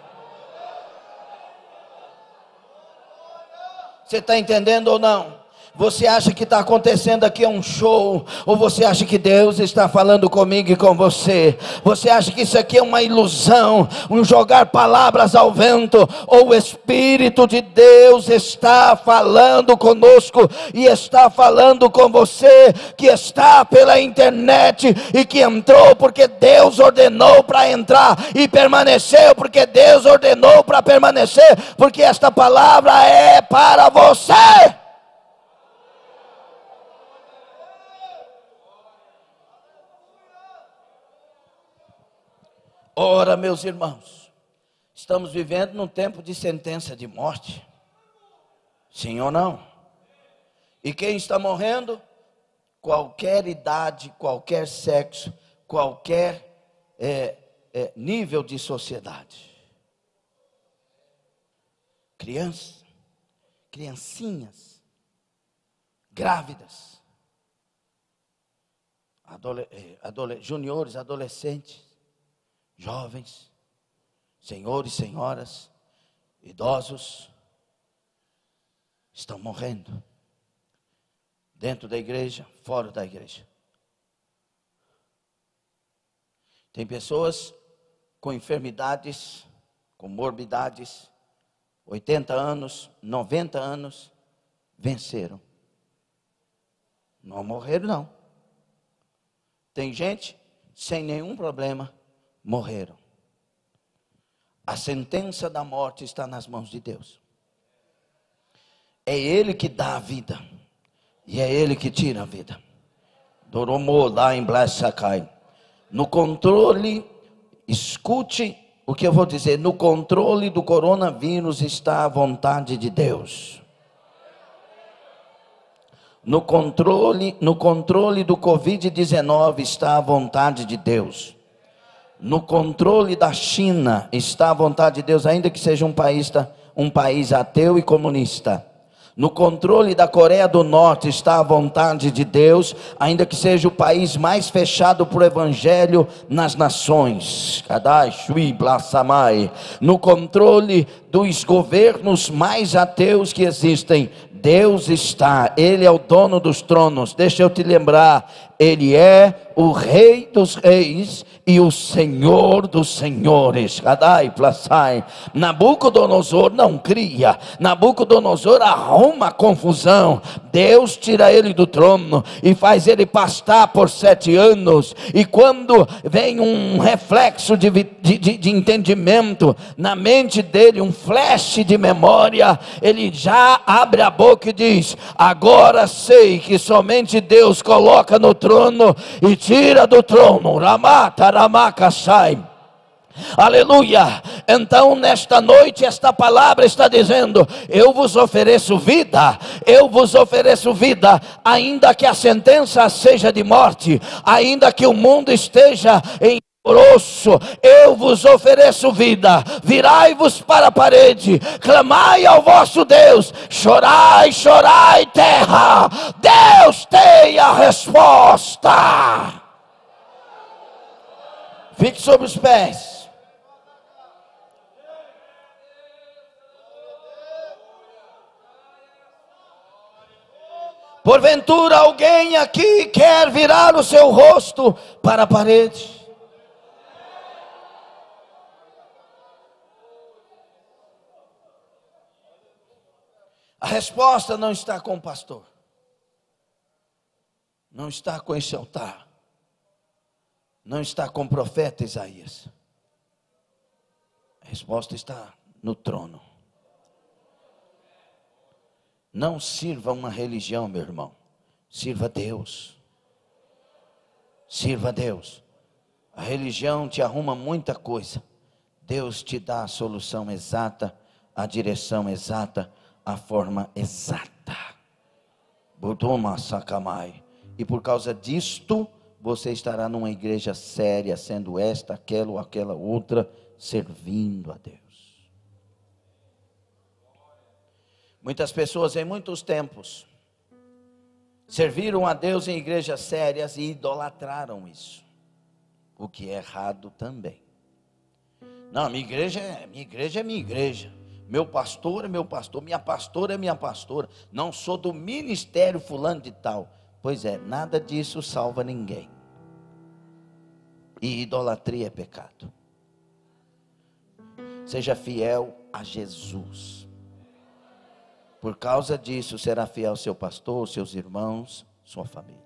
Você está entendendo ou não? Você acha que está acontecendo aqui um show? Ou você acha que Deus está falando comigo e com você? Você acha que isso aqui é uma ilusão? Um jogar palavras ao vento? Ou o Espírito de Deus está falando conosco e está falando com você, que está pela internet e que entrou porque Deus ordenou para entrar e permaneceu porque Deus ordenou para permanecer, porque esta palavra é para você. Ora, meus irmãos, estamos vivendo num tempo de sentença de morte. Sim ou não? E quem está morrendo? Qualquer idade, qualquer sexo, qualquer é, é, nível de sociedade. Crianças, criancinhas, grávidas, adole, adole, juniores, adolescentes, jovens, senhores, senhoras, idosos, estão morrendo. Dentro da igreja, fora da igreja. Tem pessoas com enfermidades, com morbidades, oitenta anos, noventa anos, venceram. Não morreram, não. Tem gente sem nenhum problema, morreram. A sentença da morte está nas mãos de Deus. É Ele que dá a vida. E é Ele que tira a vida. Doromo lá em Blessacai. No controle, escute o que eu vou dizer. No controle do coronavírus está a vontade de Deus. No controle, no controle do covid dezenove está a vontade de Deus. No controle da China está a vontade de Deus, ainda que seja um país, um país ateu e comunista. No controle da Coreia do Norte está a vontade de Deus, ainda que seja o país mais fechado para o evangelho nas nações. No controle dos governos mais ateus que existem, Deus está, Ele é o dono dos tronos. Deixa eu te lembrar, Ele é o Rei dos reis e o Senhor dos senhores. Nabucodonosor não cria, Nabucodonosor arruma confusão. Deus tira ele do trono e faz ele pastar por sete anos. E quando vem um reflexo de, de, de entendimento na mente dele, um flash de memória, ele já abre a boca e diz: agora sei que somente Deus coloca no trono e tira do trono. Ramata, Ramakasai. Aleluia. Então nesta noite esta palavra está dizendo: eu vos ofereço vida, eu vos ofereço vida, ainda que a sentença seja de morte, ainda que o mundo esteja em grosso, eu vos ofereço vida. Virai-vos para a parede, clamai ao vosso Deus, chorai, chorai terra, Deus tem a resposta. Fique sobre os pés. Porventura alguém aqui quer virar o seu rosto para a parede? A resposta não está com o pastor, não está com esse altar, não está com o profeta Isaías. A resposta está no trono. Não sirva uma religião, meu irmão. Sirva a Deus. Sirva a Deus. A religião te arruma muita coisa. Deus te dá a solução exata, a direção exata, a forma exata. Buduma Sakamai. E por causa disto, você estará numa igreja séria, sendo esta, aquela ou aquela outra, servindo a Deus. Muitas pessoas em muitos tempos serviram a Deus em igrejas sérias e idolatraram isso, o que é errado também. Não, minha igreja é minha igreja, é minha igreja. Meu pastor é meu pastor, minha pastora é minha pastora. Não sou do ministério fulano de tal. Pois é, nada disso salva ninguém. E idolatria é pecado. Seja fiel a Jesus. Por causa disso, será fiel ao seu pastor, seus irmãos, sua família.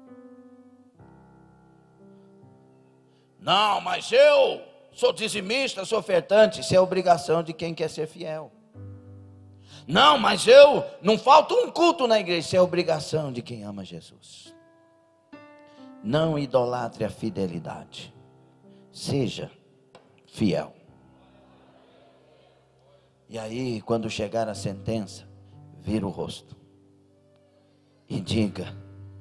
Não, mas eu sou dizimista, sou ofertante. Isso é obrigação de quem quer ser fiel. Não, mas eu não falta um culto na igreja. Isso é obrigação de quem ama Jesus. Não idolatre a fidelidade. Seja fiel. E aí, quando chegar a sentença, vira o rosto e diga: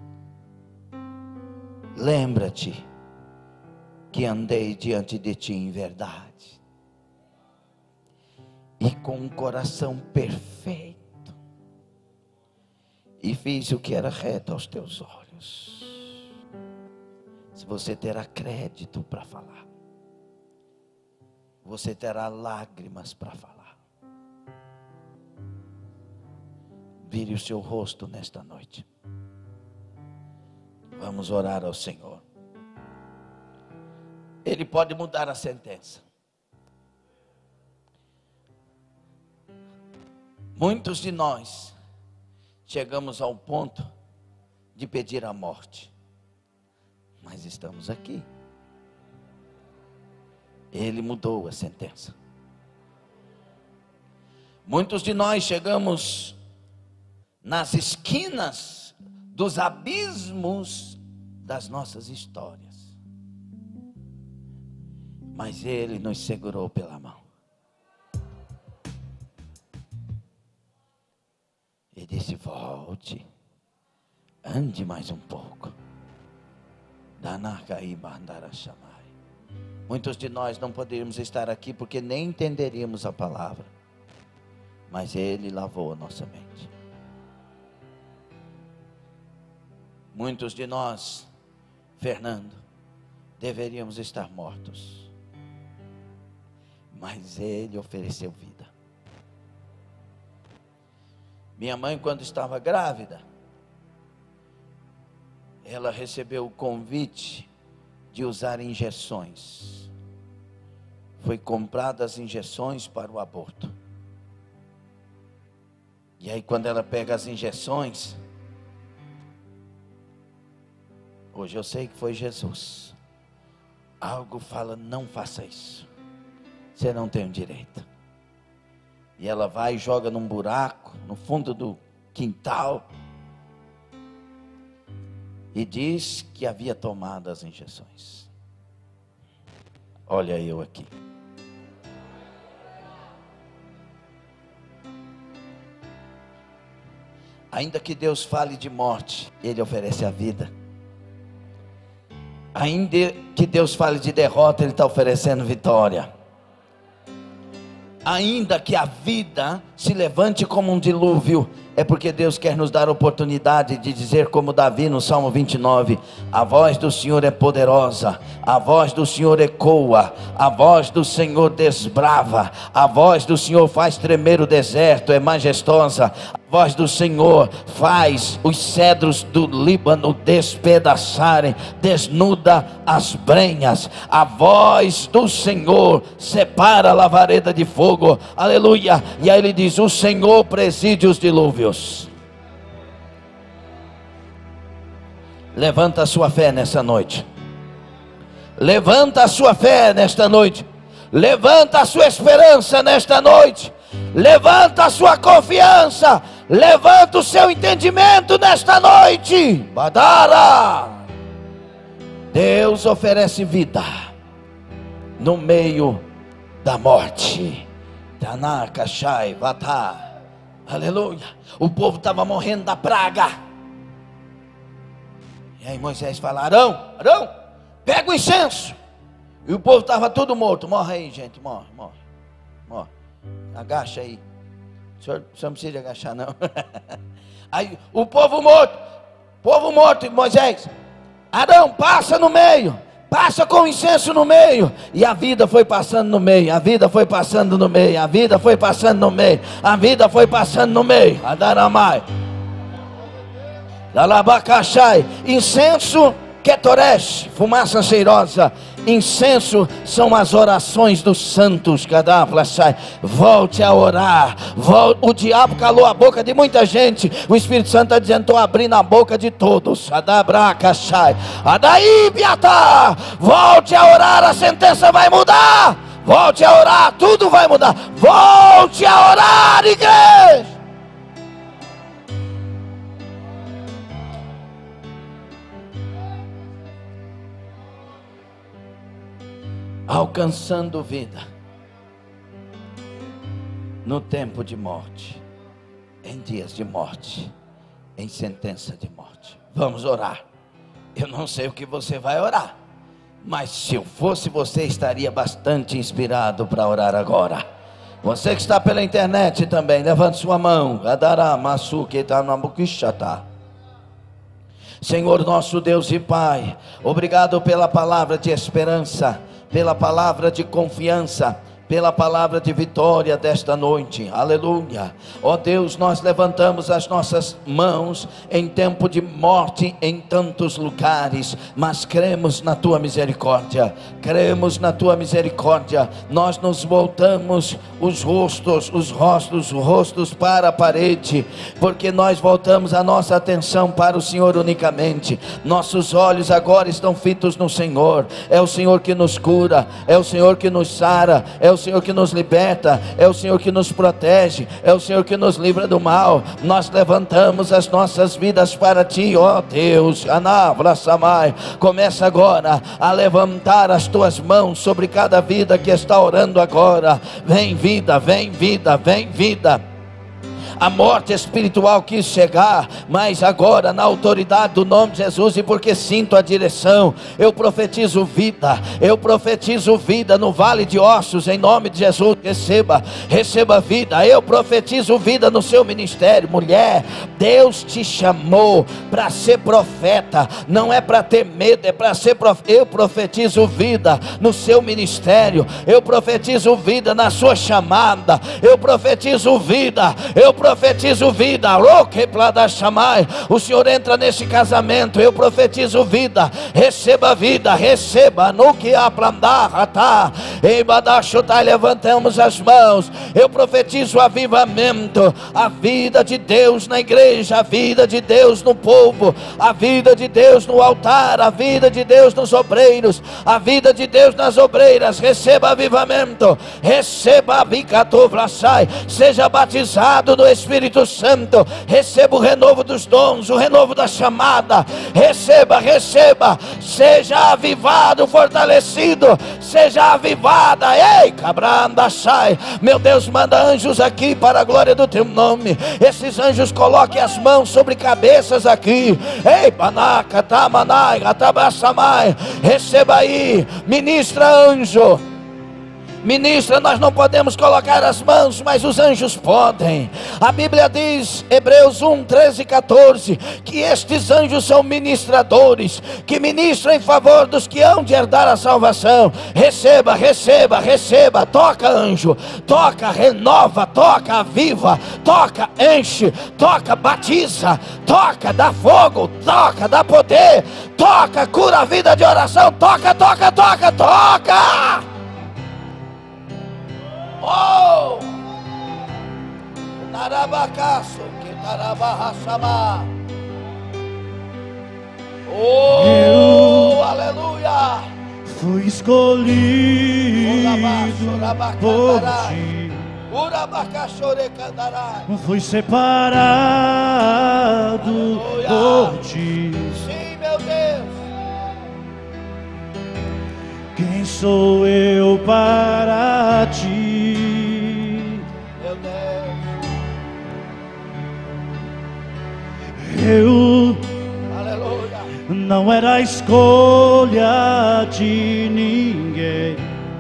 lembra-te que andei diante de ti em verdade e com um coração perfeito, e fiz o que era reto aos teus olhos. Se você terá crédito para falar, você terá lágrimas para falar. Vire o seu rosto nesta noite. Vamos orar ao Senhor. Ele pode mudar a sentença. Muitos de nós chegamos ao ponto de pedir a morte, mas estamos aqui. Ele mudou a sentença. Muitos de nós chegamos nas esquinas dos abismos das nossas histórias, mas Ele nos segurou pela mão e disse: volte, ande mais um pouco. Muitos de nós não poderíamos estar aqui porque nem entenderíamos a palavra, mas Ele lavou a nossa mente. Muitos de nós, Fernando, deveríamos estar mortos, mas Ele ofereceu vida. Minha mãe, quando estava grávida, ela recebeu o convite de usar injeções. Foi compradas as injeções para o aborto. E aí, quando ela pega as injeções, hoje eu sei que foi Jesus. Algo fala: não faça isso, você não tem o direito. E ela vai e joga num buraco no fundo do quintal e diz que havia tomado as injeções. Olha eu aqui. Ainda que Deus fale de morte, Ele oferece a vida. Ainda que Deus fale de derrota, Ele está oferecendo vitória. Ainda que a vida se levante como um dilúvio, é porque Deus quer nos dar a oportunidade de dizer, como Davi no Salmo vinte e nove: a voz do Senhor é poderosa, a voz do Senhor ecoa, a voz do Senhor desbrava, a voz do Senhor faz tremer o deserto, é majestosa. A voz do Senhor faz os cedros do Líbano despedaçarem, desnuda as brenhas. A voz do Senhor separa a lavareda de fogo, aleluia. E aí ele diz: o Senhor preside os dilúvios. Levanta a sua fé nessa noite. Levanta a sua fé nesta noite. Levanta a sua esperança nesta noite. Levanta a sua confiança. Levanta o seu entendimento nesta noite. Badara. Deus oferece vida no meio da morte. Tanaka Shai Vata. Aleluia. O povo estava morrendo da praga. E aí Moisés fala: Arão, Arão, pega o incenso. E o povo estava todo morto. Morre aí, gente, morre, morre, morre. Agacha aí. O senhor, o senhor não precisa agachar, não. Aí o povo morto, povo morto, e Moisés: Arão, passa no meio, passa com o incenso no meio. E a vida foi passando no meio, a vida foi passando no meio, a vida foi passando no meio, a vida foi passando no meio. Adaramai, Lalabacachai, incenso Ketoresh, fumaça cheirosa. Incenso são as orações dos santos. Volte a orar. Volte. O diabo calou a boca de muita gente. O Espírito Santo está dizendo: estou abrindo a boca de todos. Volte a orar, a sentença vai mudar. Volte a orar, tudo vai mudar. Volte a orar, igreja. Alcançando vida no tempo de morte. em dias de morte, em sentença de morte. Vamos orar. Eu não sei o que você vai orar, mas se eu fosse você, estaria bastante inspirado para orar agora. Você que está pela internet também, levante sua mão. Senhor nosso Deus e Pai, obrigado pela palavra de esperança, pela palavra de confiança, pela palavra de vitória desta noite, aleluia. Ó Deus, nós levantamos as nossas mãos em tempo de morte em tantos lugares, mas cremos na tua misericórdia, cremos na tua misericórdia. Nós nos voltamos os rostos, os rostos, os rostos para a parede, porque nós voltamos a nossa atenção para o Senhor unicamente. Nossos olhos agora estão fitos no Senhor. É o Senhor que nos cura, é o Senhor que nos sara, é o Senhor que nos liberta, é o Senhor que nos protege, é o Senhor que nos livra do mal. Nós levantamos as nossas vidas para ti, ó Deus. Anavrasamai, começa agora a levantar as tuas mãos sobre cada vida que está orando agora. Vem vida, vem vida, vem vida. A morte espiritual quis chegar, mas agora na autoridade do nome de Jesus, e porque sinto a direção, eu profetizo vida, eu profetizo vida no vale de ossos, em nome de Jesus. Receba, receba vida. Eu profetizo vida no seu ministério. Mulher, Deus te chamou para ser profeta, não é para ter medo, é para ser profeta. Eu profetizo vida no seu ministério, eu profetizo vida na sua chamada, eu profetizo vida, eu profetizo profetizo vida. O Senhor entra nesse casamento, eu profetizo vida. Receba vida, receba no que aplandarata em badachutai. Levantamos as mãos, eu profetizo avivamento, a vida de Deus na igreja, a vida de Deus no povo, a vida de Deus no altar, a vida de Deus nos obreiros, a vida de Deus nas obreiras. Receba avivamento, receba bicatovraçai, seja batizado no Espírito Santo, receba o renovo dos dons, o renovo da chamada. Receba, receba, seja avivado, fortalecido, seja avivada. Ei, cabranda, sai. Meu Deus, manda anjos aqui para a glória do teu nome. Esses anjos coloquem as mãos sobre cabeças aqui. Ei, panaca, tamanai, atabaçamai. Receba aí, ministra anjo. Ministra, nós não podemos colocar as mãos, mas os anjos podem. A Bíblia diz, Hebreus um, treze e quatorze, que estes anjos são ministradores, que ministram em favor dos que hão de herdar a salvação. Receba, receba, receba. Toca anjo, toca, renova, toca, aviva, toca, enche, toca, batiza, toca, dá fogo, toca, dá poder, toca, cura a vida de oração, toca, toca, toca, toca. Oh! Narabacaço, que Narabarraçamá. Oh! Eu aleluia! Fui escolhido por ti. Fui separado aleluia. Por ti. Sim, meu Deus. Quem sou eu para ti? Meu Deus. Eu aleluia. Não era a escolha de ninguém.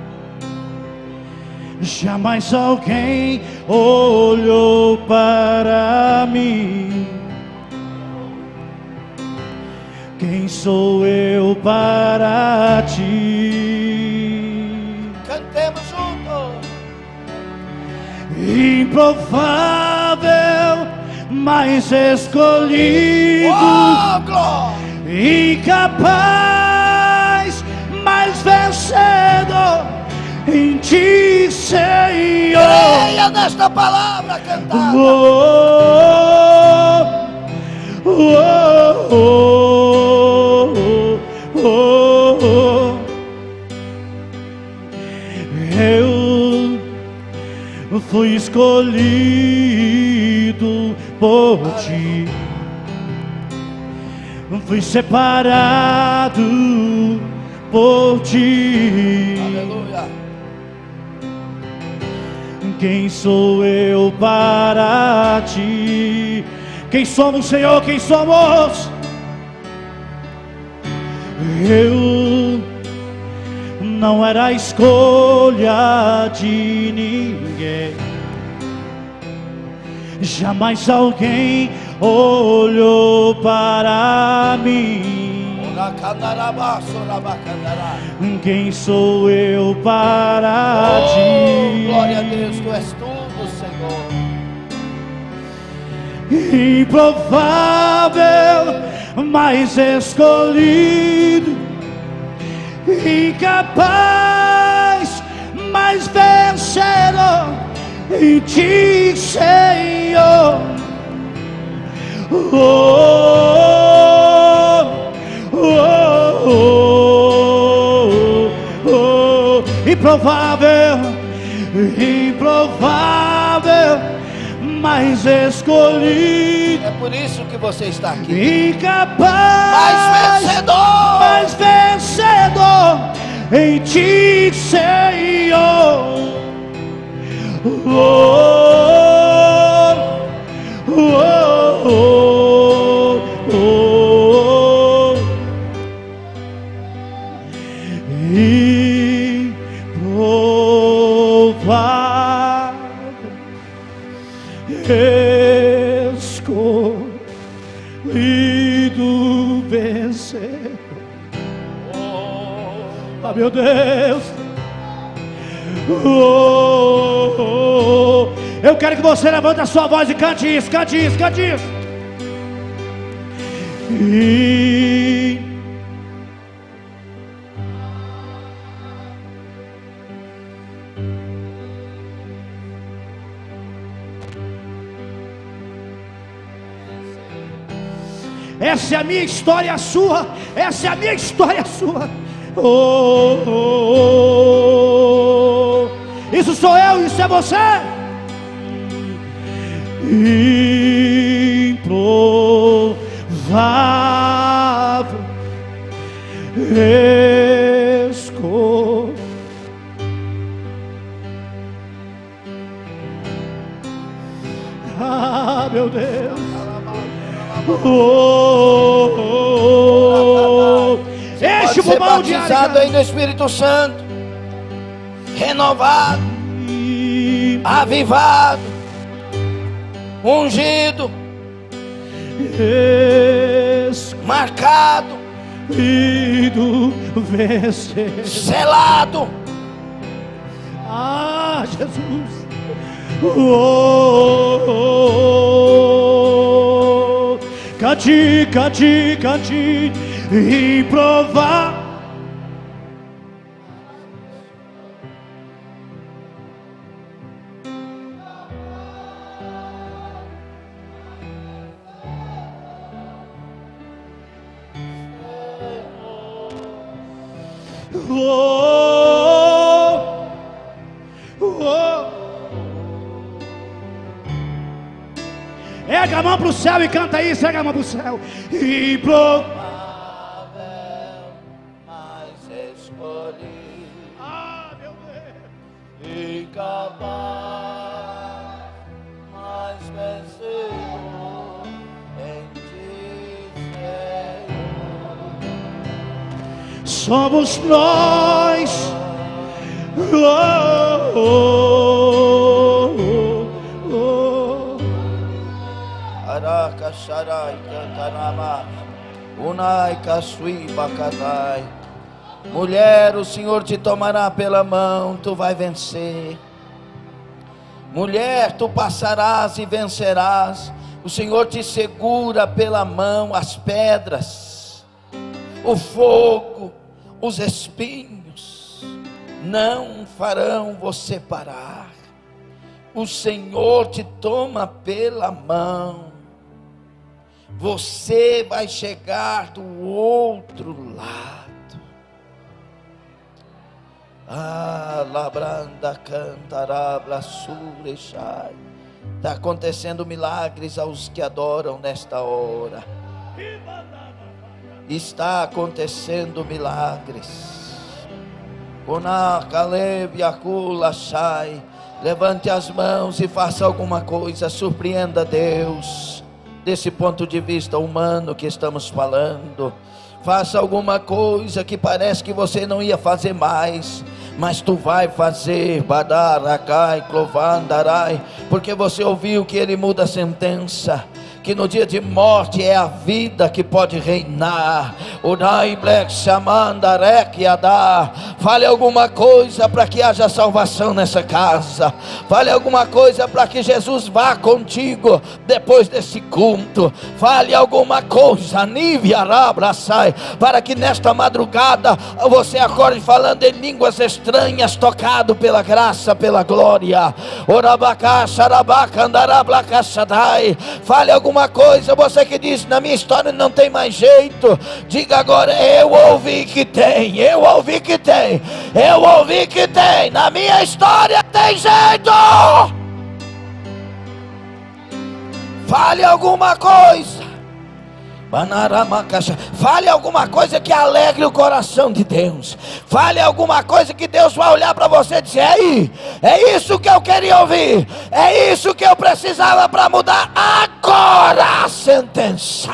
Jamais alguém olhou para mim. Quem sou eu para ti? Cantemos juntos. Improvável, mas escolhido. Oh, glória. Incapaz, mas vencedor em ti, Senhor. Creia nesta palavra cantada. Oh, oh, oh, oh, oh, oh. Eu fui escolhido por ti. Fui separado por ti. Aleluia. Quem sou eu para ti? Quem somos, Senhor? Quem somos? Eu não era a escolha de ninguém. Jamais alguém olhou para mim. Quem sou eu para oh, ti? Glória a Deus, tu és tudo, Senhor. Improvável, mas escolhido. Incapaz, mas vencedor em ti, Senhor. Oh, oh, oh, oh, oh. Improvável, improvável, mas escolhido. É por isso que você está aqui. Incapaz, mas vencedor, mas vencedor em ti, Senhor. Oh, oh, oh, oh, oh. Improvável, escolhido, vencedor. Oh, meu Deus. Oh, oh, oh. Eu quero que você levante a sua voz e cante isso, cante isso, cante isso. E... essa é a minha história, a sua. Essa é a minha história, a sua. Oh, oh, oh. Isso sou eu, isso é você. Improvável, escolha. Ah, meu Deus. Oh, oh, oh. Enche o pulmão de ar, batizado aí no Espírito Santo, renovado, avivado, ungido, marcado, selado. Ah, Jesus. Oh, oh, oh. Cante, cante, cante. Improvável. Oh, oh. Erga a mão pro céu e canta isso, erga a mão pro céu. Improvável, mas escolhi. Ah, meu Deus. Incapaz, mas vencedor em ti, Senhor. Somos nós. Oh, oh, oh, oh. Araka Sharai Cantarama, Unai Kasui Bakadai. Mulher, o Senhor te tomará pela mão, tu vai vencer. Mulher, tu passarás e vencerás. O Senhor te segura pela mão, as pedras, o fogo, os espinhos não farão você parar. O Senhor te toma pela mão. Você vai chegar do outro lado. Ah, labranda cantarabla surechai. Está acontecendo milagres aos que adoram nesta hora. Está acontecendo milagres. Levante as mãos e faça alguma coisa, surpreenda Deus. Desse ponto de vista humano que estamos falando, faça alguma coisa que parece que você não ia fazer mais, mas tu vai fazer, Badarakai, Clovandarai, porque você ouviu que ele muda a sentença, que no dia de morte é a vida que pode reinar. Fale alguma coisa para que haja salvação nessa casa. Fale alguma coisa para que Jesus vá contigo depois desse culto. Fale alguma coisa, para que nesta madrugada você acorde falando em línguas estranhas, tocado pela graça, pela glória. Fale alguma coisa, você que diz: na minha história não tem mais jeito, diga agora: eu ouvi que tem, eu ouvi que tem, eu ouvi que tem, na minha história tem jeito. Fale alguma coisa, fale alguma coisa que alegre o coração de Deus. Fale alguma coisa que Deus vai olhar para você e dizer: aí, é isso que eu queria ouvir, é isso que eu precisava para mudar agora a sentença.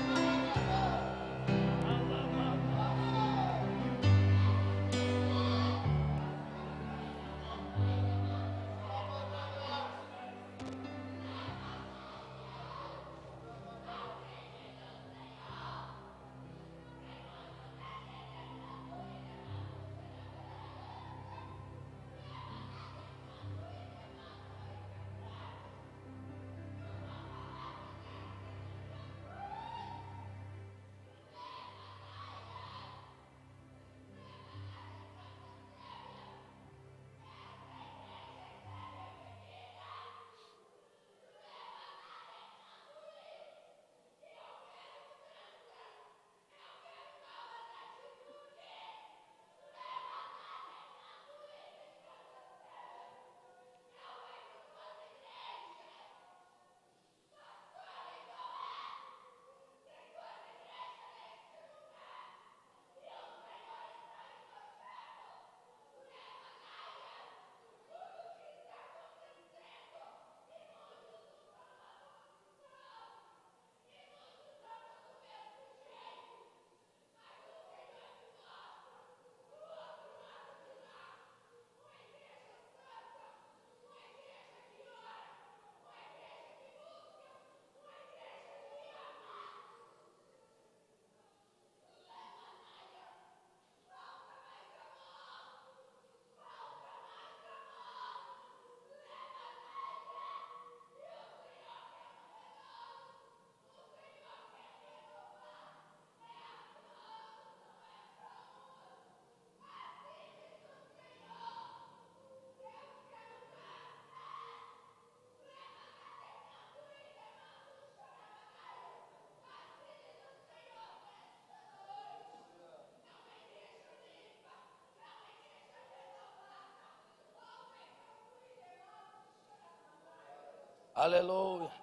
Aleluia,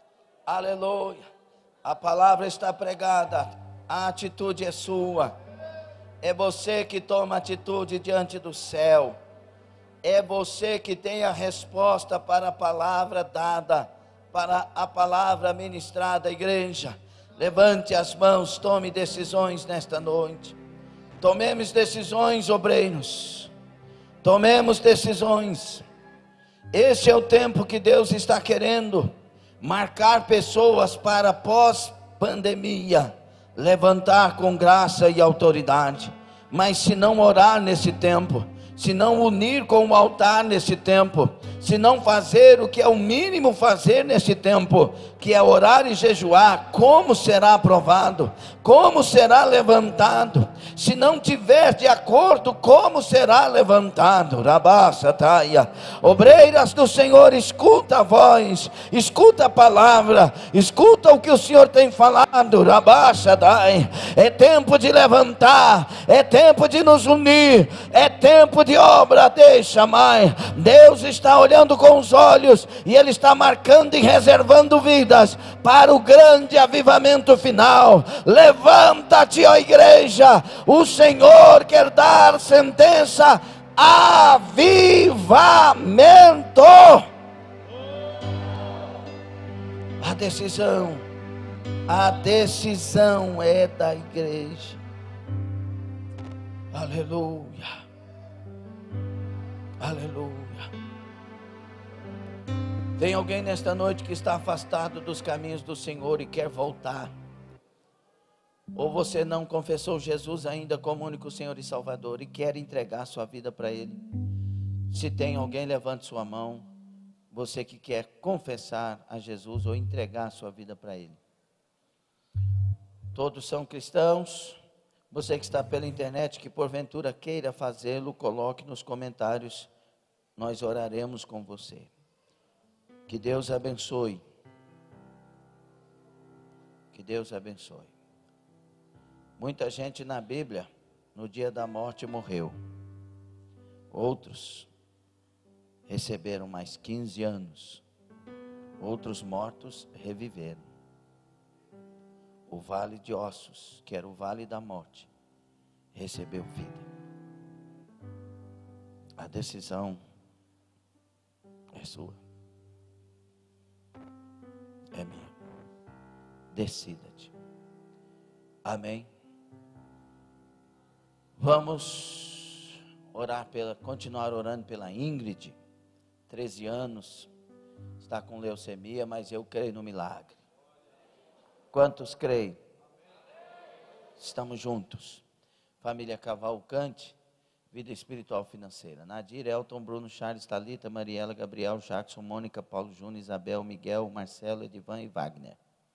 aleluia. A palavra está pregada, a atitude é sua. É você que toma atitude diante do céu. É você que tem a resposta para a palavra dada, para a palavra ministrada à igreja. Levante as mãos, tome decisões nesta noite. Tomemos decisões, obreiros. Tomemos decisões. Esse é o tempo que Deus está querendo marcar pessoas para pós-pandemia, levantar com graça e autoridade. Mas se não orar nesse tempo, se não unir com o altar nesse tempo, se não fazer o que é o mínimo fazer nesse tempo, que é orar e jejuar, como será aprovado? Como será levantado? Se não tiver de acordo, como será levantado? Rabasataia. Obreiras do Senhor, escuta a voz, escuta a palavra, escuta o que o Senhor tem falado. Rabasataia. É tempo de levantar, é tempo de nos unir, é tempo de obra. Deixa, mãe. Deus está olhando com os olhos e Ele está marcando e reservando vidas para o grande avivamento final. Levanta-te, ó igreja, O Senhor quer dar sentença, avivamento. A decisão, a decisão é da igreja. Aleluia, aleluia. Tem alguém nesta noite que está afastado dos caminhos do Senhor e quer voltar? Ou você não confessou Jesus ainda como único Senhor e Salvador e quer entregar sua vida para Ele? Se tem alguém, levante sua mão. Você que quer confessar a Jesus ou entregar sua vida para Ele. Todos são cristãos. Você que está pela internet, que porventura queira fazê-lo, coloque nos comentários. Nós oraremos com você. Que Deus abençoe. Que Deus abençoe. Muita gente na Bíblia, no dia da morte, morreu. Outros receberam mais quinze anos. Outros mortos reviveram. O vale de ossos, que era o vale da morte, recebeu vida. A decisão é sua. É minha. Decida-te. Amém. Vamos orar pela, continuar orando pela Ingrid, treze anos, está com leucemia, mas eu creio no milagre. Quantos creem? Estamos juntos. Família Cavalcante, vida espiritual financeira. Nadir, Elton, Bruno, Charles, Thalita, Mariela, Gabriel, Jackson, Mônica, Paulo Júnior, Isabel, Miguel, Marcelo, Edivan e Wagner.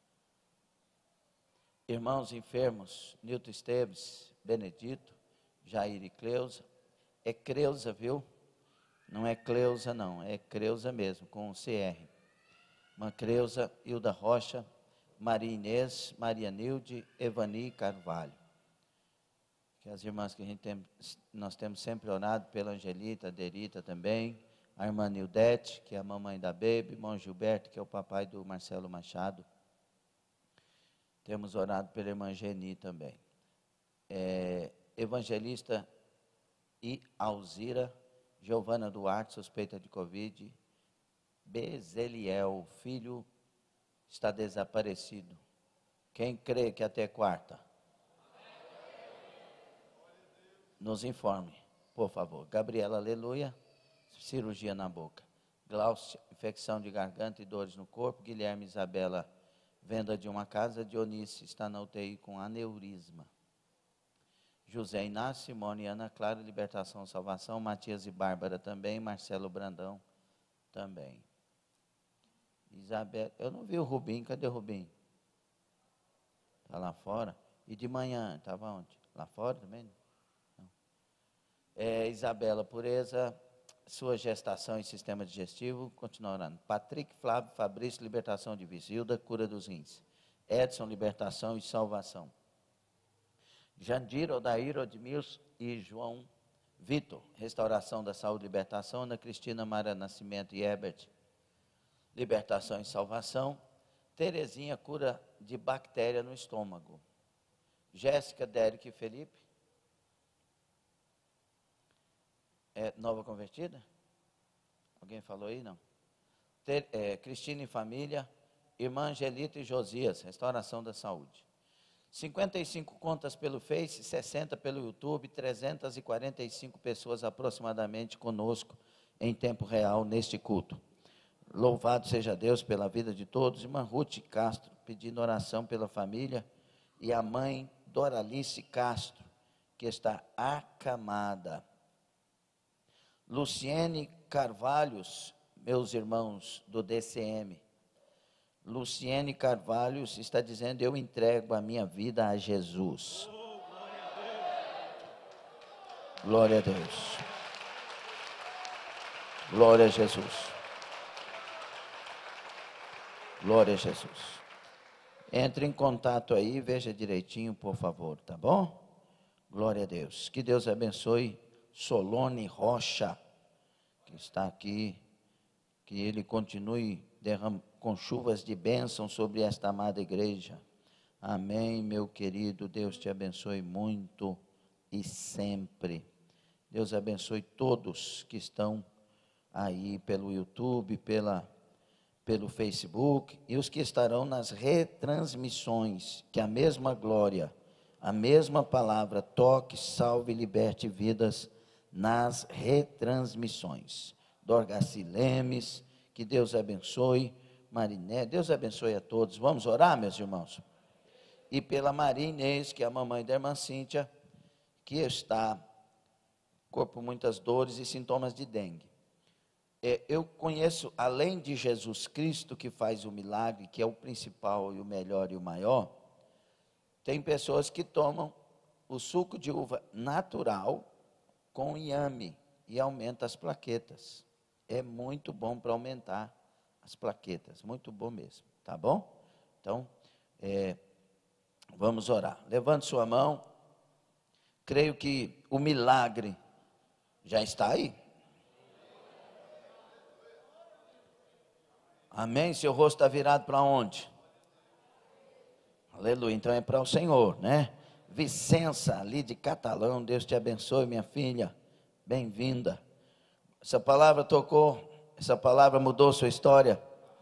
Irmãos enfermos, Nilton Esteves, Benedito, Jair e Cleusa. É Creuza, viu? Não é Cleusa não, é Creuza mesmo, com C R. Uma Creuza, Hilda Rocha, Maria Inês, Maria Nilde, Evani Carvalho. Que as irmãs que a gente tem, nós temos sempre orado pela Angelita, Derita também, a irmã Nildete, que é a mamãe da Baby, irmão Gilberto, que é o papai do Marcelo Machado. Temos orado pela irmã Geni também. É, evangelista e Alzira, Giovana Duarte, suspeita de Covid, Bezeliel, filho, está desaparecido. Quem crê que até quarta? Nos informe, por favor. Gabriela, aleluia, cirurgia na boca. Glaucia, infecção de garganta e dores no corpo. Guilherme, Isabela, venda de uma casa. Dionísio está na U T I com aneurisma. José Inácio, Simone e Ana Clara, libertação e salvação. Matias e Bárbara também. Marcelo Brandão também. Isabel, eu não vi o Rubim, cadê o Rubim? Está lá fora. E de manhã, estava onde? Lá fora também? Não. É, Isabela, pureza, sua gestação e sistema digestivo, continua orando. Patrick, Flávio, Fabrício, libertação de Visilda, cura dos rins. Edson, libertação e salvação. Jandir, Odair, Odmilson e João Vitor, restauração da saúde e libertação. Ana Cristina, Mara Nascimento e Herbert, libertação e salvação. Terezinha, cura de bactéria no estômago. Jéssica, Derek e Felipe, é nova convertida? Alguém falou aí? Não. Ter, é, Cristina e família, irmã Angelita e Josias, restauração da saúde. cinquenta e cinco contas pelo Face, sessenta pelo YouTube, trezentas e quarenta e cinco pessoas aproximadamente conosco em tempo real neste culto. Louvado seja Deus pela vida de todos. Irmã Ruth Castro, pedindo oração pela família. E a mãe Doralice Castro, que está acamada. Luciene Carvalhos, meus irmãos do D C M. Luciene Carvalhos está dizendo: eu entrego a minha vida a Jesus. Glória a Deus. Glória a Jesus. Glória a Jesus. Entre em contato aí, veja direitinho, por favor, tá bom? Glória a Deus. Que Deus abençoe Solone Rocha, que está aqui. Que Ele continue derram- com chuvas de bênção sobre esta amada igreja. Amém, meu querido. Deus te abençoe muito. e sempre. Deus abençoe todos que estão aí pelo YouTube, pela, pelo Facebook, e os que estarão nas retransmissões, que a mesma glória, a mesma palavra toque, salve, liberte vidas nas retransmissões. Dorgaci Lemes, que Deus abençoe. Mariné, Deus abençoe a todos. Vamos orar, meus irmãos? E pela Maria Inês, que é a mamãe da irmã Cíntia, que está corpo muitas dores e sintomas de dengue. É, eu conheço, além de Jesus Cristo, que faz o milagre, que é o principal e o melhor e o maior, tem pessoas que tomam o suco de uva natural com inhame e aumenta as plaquetas. É muito bom para aumentar as plaquetas, muito bom mesmo, tá bom? Então, é, vamos orar. Levante sua mão. Creio que o milagre já está aí. Amém? Seu rosto está virado para onde? Aleluia, então é para o Senhor, né? Vicença, ali de Catalão, Deus te abençoe, minha filha, bem-vinda. Essa palavra tocou, essa palavra mudou sua história.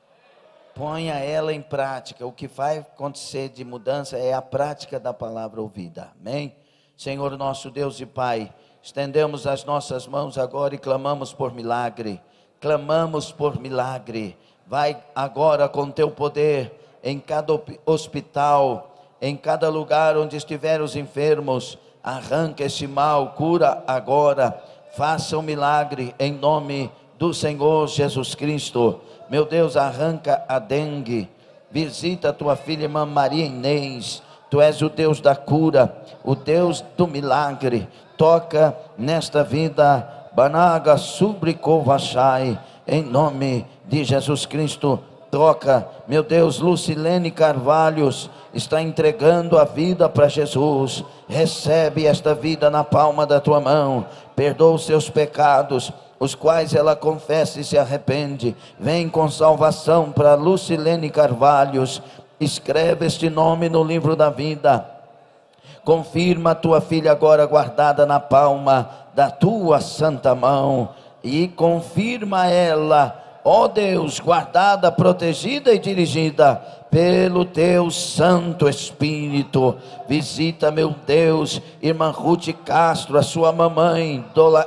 Ponha ela em prática. O que vai acontecer de mudança é a prática da palavra ouvida. Amém? Senhor nosso Deus e Pai, estendemos as nossas mãos agora e clamamos por milagre. Clamamos por milagre. Vai agora com teu poder em cada hospital, em cada lugar onde estiver os enfermos. Arranca esse mal, cura agora. Faça um milagre em nome do Senhor Jesus Cristo. Meu Deus, arranca a dengue. Visita a tua filha, irmã Maria Inês. Tu és o Deus da cura, o Deus do milagre. Toca nesta vida. Banaga Subrikovachai. Em nome de Jesus Cristo. Toca, meu Deus. Lucilene Carvalhos está entregando a vida para Jesus. Recebe esta vida na palma da tua mão. Perdoa os seus pecados, os quais ela confessa e se arrepende. Vem com salvação para Lucilene Carvalhos. Escreve este nome no livro da vida. Confirma a tua filha agora guardada na palma da tua santa mão. E confirma ela, ó Deus, guardada, protegida e dirigida pelo teu Santo Espírito. Visita, meu Deus, irmã Ruth Castro, a sua mamãe,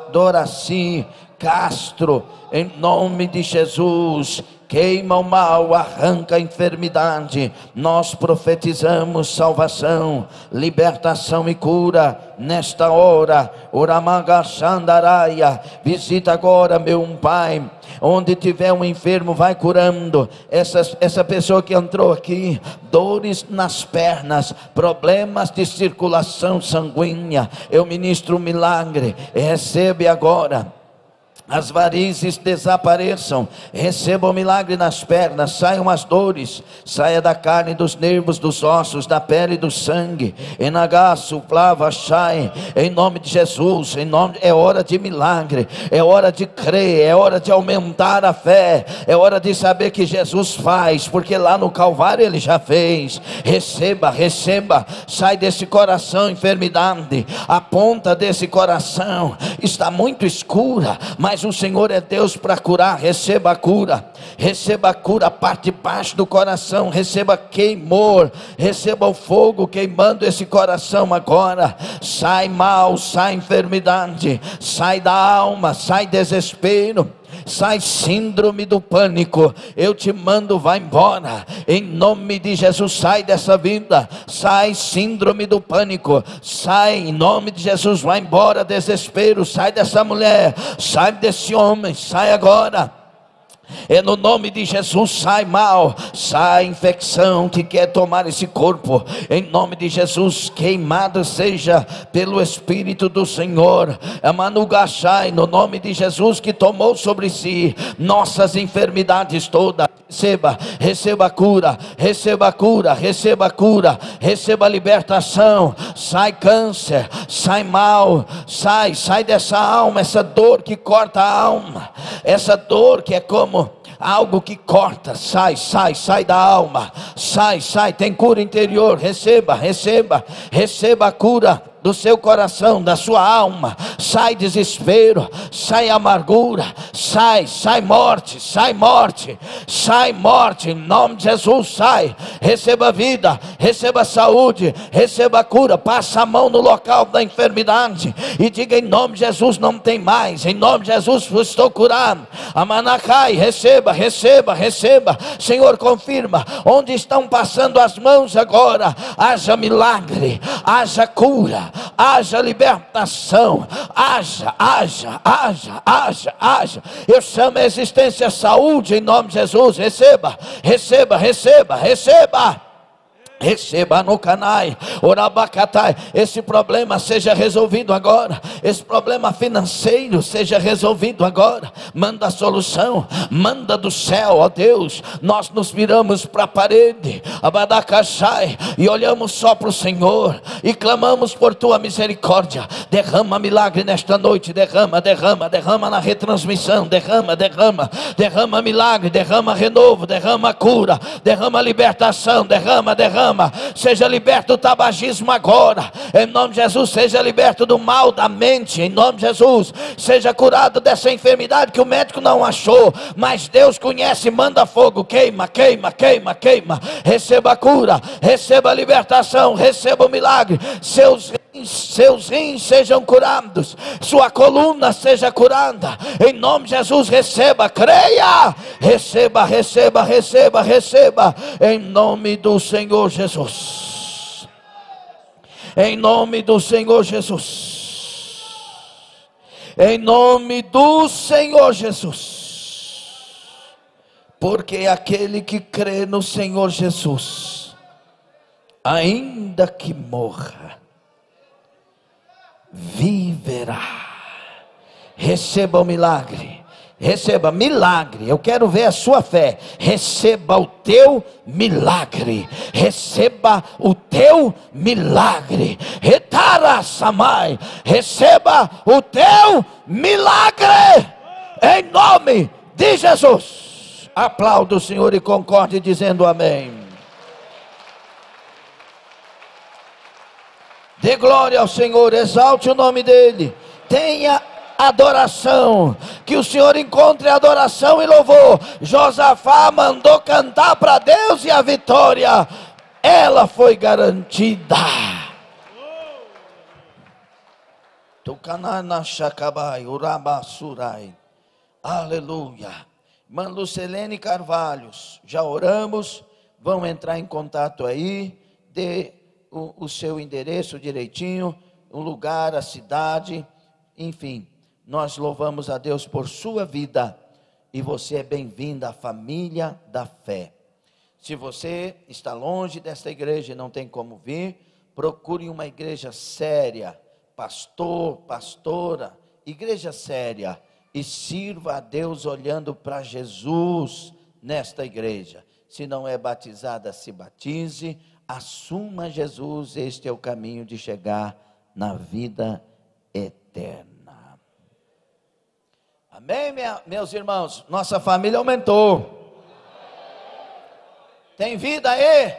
Doraci Castro, em nome de Jesus. Queima o mal, arranca a enfermidade. Nós profetizamos salvação, libertação e cura nesta hora. Uramaga Xandaraia. Visita agora, meu Pai, onde tiver um enfermo, vai curando. Essa, essa pessoa que entrou aqui, dores nas pernas, problemas de circulação sanguínea, eu ministro um milagre. Recebe agora. As varizes desapareçam. Receba o milagre nas pernas. Saiam as dores. Saia da carne, dos nervos, dos ossos, da pele e do sangue. Enagaço, plava, chai. Em nome de Jesus. Em nome, é hora de milagre. É hora de crer. É hora de aumentar a fé. É hora de saber que Jesus faz. Porque lá no Calvário Ele já fez. Receba, receba. Sai desse coração enfermidade. A ponta desse coração está muito escura, mas Mas o Senhor é Deus para curar. Receba a cura, receba a cura, a parte de baixo do coração, receba queimor, receba o fogo queimando esse coração agora. Sai mal, sai enfermidade, sai da alma, sai desespero, sai síndrome do pânico. Eu te mando, vai embora, em nome de Jesus. Sai dessa vida, sai síndrome do pânico, sai em nome de Jesus. Vai embora desespero, sai dessa mulher, sai desse homem, sai agora. É no nome de Jesus. Sai mal, sai infecção que quer tomar esse corpo. Em nome de Jesus, queimado seja pelo Espírito do Senhor. Amanugachai, no nome de Jesus, que tomou sobre si nossas enfermidades todas. Receba, receba a cura, receba a cura, receba a cura, receba a libertação. Sai câncer, sai mal, sai, sai dessa alma, essa dor que corta a alma, essa dor que é como algo que corta. Sai, sai, sai da alma, sai, sai, tem cura interior. Receba, receba, receba a cura do seu coração, da sua alma, sai desespero, sai amargura, sai, sai morte, sai morte, sai morte, em nome de Jesus, sai, receba vida, receba saúde, receba cura, passa a mão no local da enfermidade, e diga em nome de Jesus, não tem mais, em nome de Jesus, estou curado, Amanacai, receba, receba, receba, Senhor, confirma, onde estão passando as mãos agora, haja milagre, haja cura, haja libertação, haja, haja, haja, haja, haja, eu chamo a existência saúde em nome de Jesus, receba, receba, receba, receba, receba no canai, orabacatai, esse problema seja resolvido agora, esse problema financeiro seja resolvido agora, manda a solução, manda do céu, ó Deus, nós nos viramos para a parede, abadacachai, e olhamos só para o Senhor, e clamamos por tua misericórdia, derrama milagre nesta noite, derrama, derrama, derrama na retransmissão, derrama, derrama, derrama milagre, derrama renovo, derrama cura, derrama libertação, derrama, derrama, seja liberto do tabagismo agora, em nome de Jesus, seja liberto do mal da mente, em nome de Jesus, seja curado dessa enfermidade que o médico não achou, mas Deus conhece, manda fogo, queima, queima, queima, queima, receba a cura, receba a libertação, receba o milagre, seus rins, seus rins sejam curados, sua coluna seja curada, em nome de Jesus, receba, creia, receba, receba, receba, receba, em nome do Senhor Jesus, em nome do Senhor Jesus, em nome do Senhor Jesus, porque aquele que crê no Senhor Jesus, ainda que morra, viverá. Receba o milagre, receba milagre, eu quero ver a sua fé, receba o teu milagre, receba o teu milagre, retara samai, receba o teu milagre, em nome de Jesus. Aplauda o Senhor e concorde dizendo amém. Dê glória ao Senhor, exalte o nome dele, tenha adoração, que o Senhor encontre adoração e louvor. Josafá mandou cantar para Deus e a vitória, ela foi garantida. Tucanana Chacabai, Urabassurai, aleluia. Irmã Lucilene Carvalhos, já oramos, vão entrar em contato aí, dê o, o seu endereço direitinho, o lugar, a cidade, enfim, nós louvamos a Deus por sua vida, e você é bem-vinda à família da fé. Se você está longe desta igreja e não tem como vir, procure uma igreja séria, pastor, pastora, igreja séria, e sirva a Deus olhando para Jesus nesta igreja. Se não é batizada, se batize, assuma Jesus, este é o caminho de chegar na vida eterna. Amém, minha, meus irmãos? Nossa família aumentou. Tem vida aí?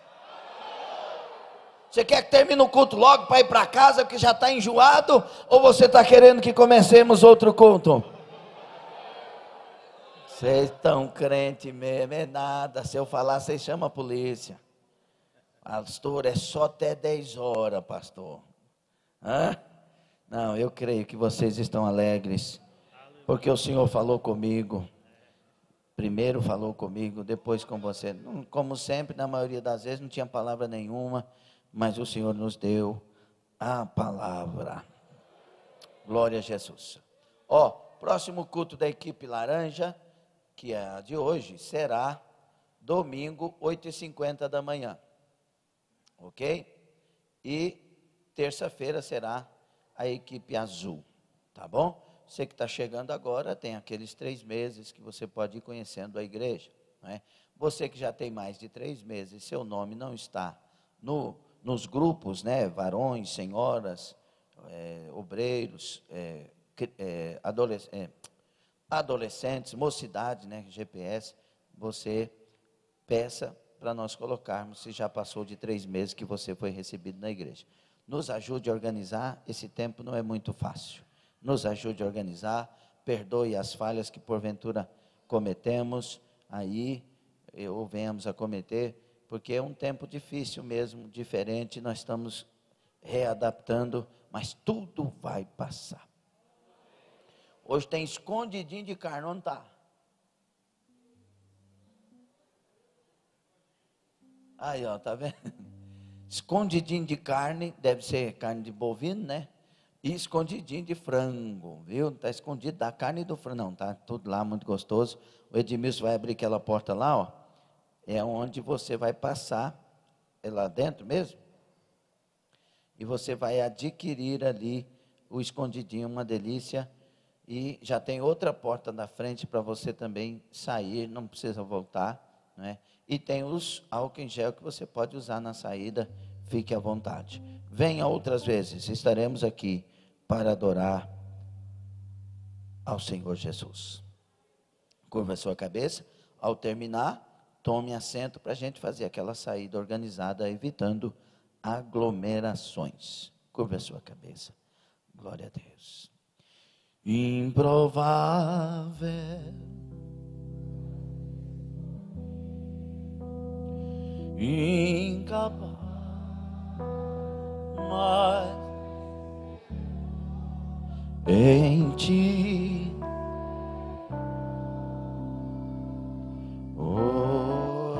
Você quer que termine o culto logo para ir para casa porque já está enjoado? Ou você está querendo que comecemos outro culto? Vocês estão crentes mesmo, é nada. Se eu falar, vocês chamam a polícia. Pastor, é só até dez horas, pastor. Hã? Não, eu creio que vocês estão alegres, porque o Senhor falou comigo. Primeiro falou comigo, depois com você. Como sempre, na maioria das vezes não tinha palavra nenhuma, mas o Senhor nos deu a palavra. Glória a Jesus. Ó, próximo culto da equipe laranja, que é a de hoje, será domingo, oito e cinquenta da manhã. Ok? E terça-feira será a equipe azul. Tá bom? Você que está chegando agora, tem aqueles três meses que você pode ir conhecendo a igreja. Não é? Você que já tem mais de três meses, seu nome não está no, nos grupos, né? Varões, senhoras, é, obreiros, é, é, adolesc é, adolescentes, mocidade, né? G P S, você peça para nós colocarmos, se já passou de três meses que você foi recebido na igreja. nos ajude a organizar, esse tempo não é muito fácil. Nos ajude a organizar, perdoe as falhas que porventura cometemos, aí ou venhamos a cometer, porque é um tempo difícil mesmo, diferente, nós estamos readaptando, mas tudo vai passar. Hoje tem escondidinho de carne, onde está? Aí, ó, tá vendo? Escondidinho de carne, deve ser carne de bovino, né? E escondidinho de frango, viu? Está escondido da carne e do frango. Não, tá tudo lá muito gostoso. O Edmilson vai abrir aquela porta lá, ó. É onde você vai passar, é lá dentro mesmo. E você vai adquirir ali o escondidinho, uma delícia. E já tem outra porta na frente para você também sair, não precisa voltar, né? E tem os álcool em gel que você pode usar na saída, fique à vontade. Venha outras vezes, estaremos aqui para adorar ao Senhor Jesus. Curva a sua cabeça, ao terminar, tome assento para a gente fazer aquela saída organizada, evitando aglomerações. Curva a sua cabeça, glória a Deus. Improvável, incapaz, mas em ti, oh,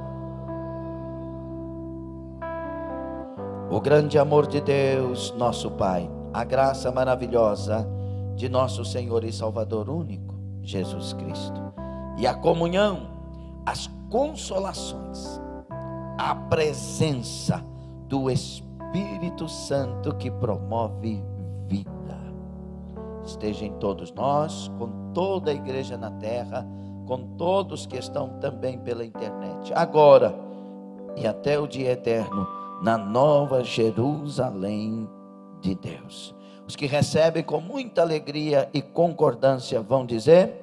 o grande amor de Deus, nosso Pai, a graça maravilhosa de nosso Senhor e Salvador único, Jesus Cristo, e a comunhão, as consolações, a presença do Espírito Santo que promove vida, esteja em todos nós, com toda a igreja na terra, com todos que estão também pela internet, agora e até o dia eterno, na nova Jerusalém de Deus. Os que recebem com muita alegria e concordância vão dizer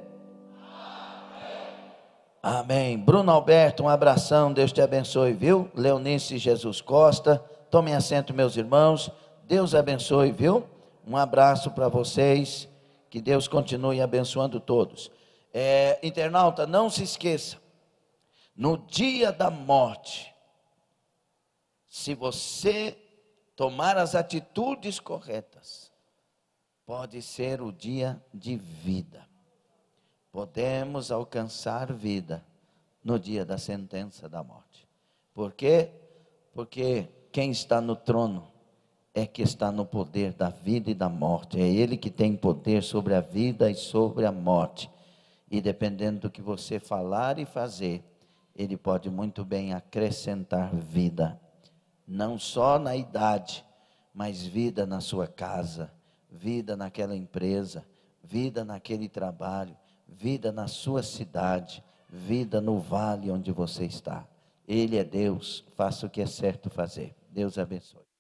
amém. Amém. Bruno Alberto, um abração, Deus te abençoe, viu? Leonice Jesus Costa, tomem assento, meus irmãos, Deus abençoe, viu? Um abraço para vocês, que Deus continue abençoando todos. É, internauta, não se esqueça, no dia da morte, se você tomar as atitudes corretas, pode ser o dia de vida. Podemos alcançar vida no dia da sentença da morte. Por quê? Porque quem está no trono é que está no poder da vida e da morte. É Ele que tem poder sobre a vida e sobre a morte. E dependendo do que você falar e fazer, Ele pode muito bem acrescentar vida. Não só na idade, mas vida na sua casa, vida naquela empresa, vida naquele trabalho, vida na sua cidade, vida no vale onde você está. Ele é Deus, faça o que é certo fazer. Deus abençoe.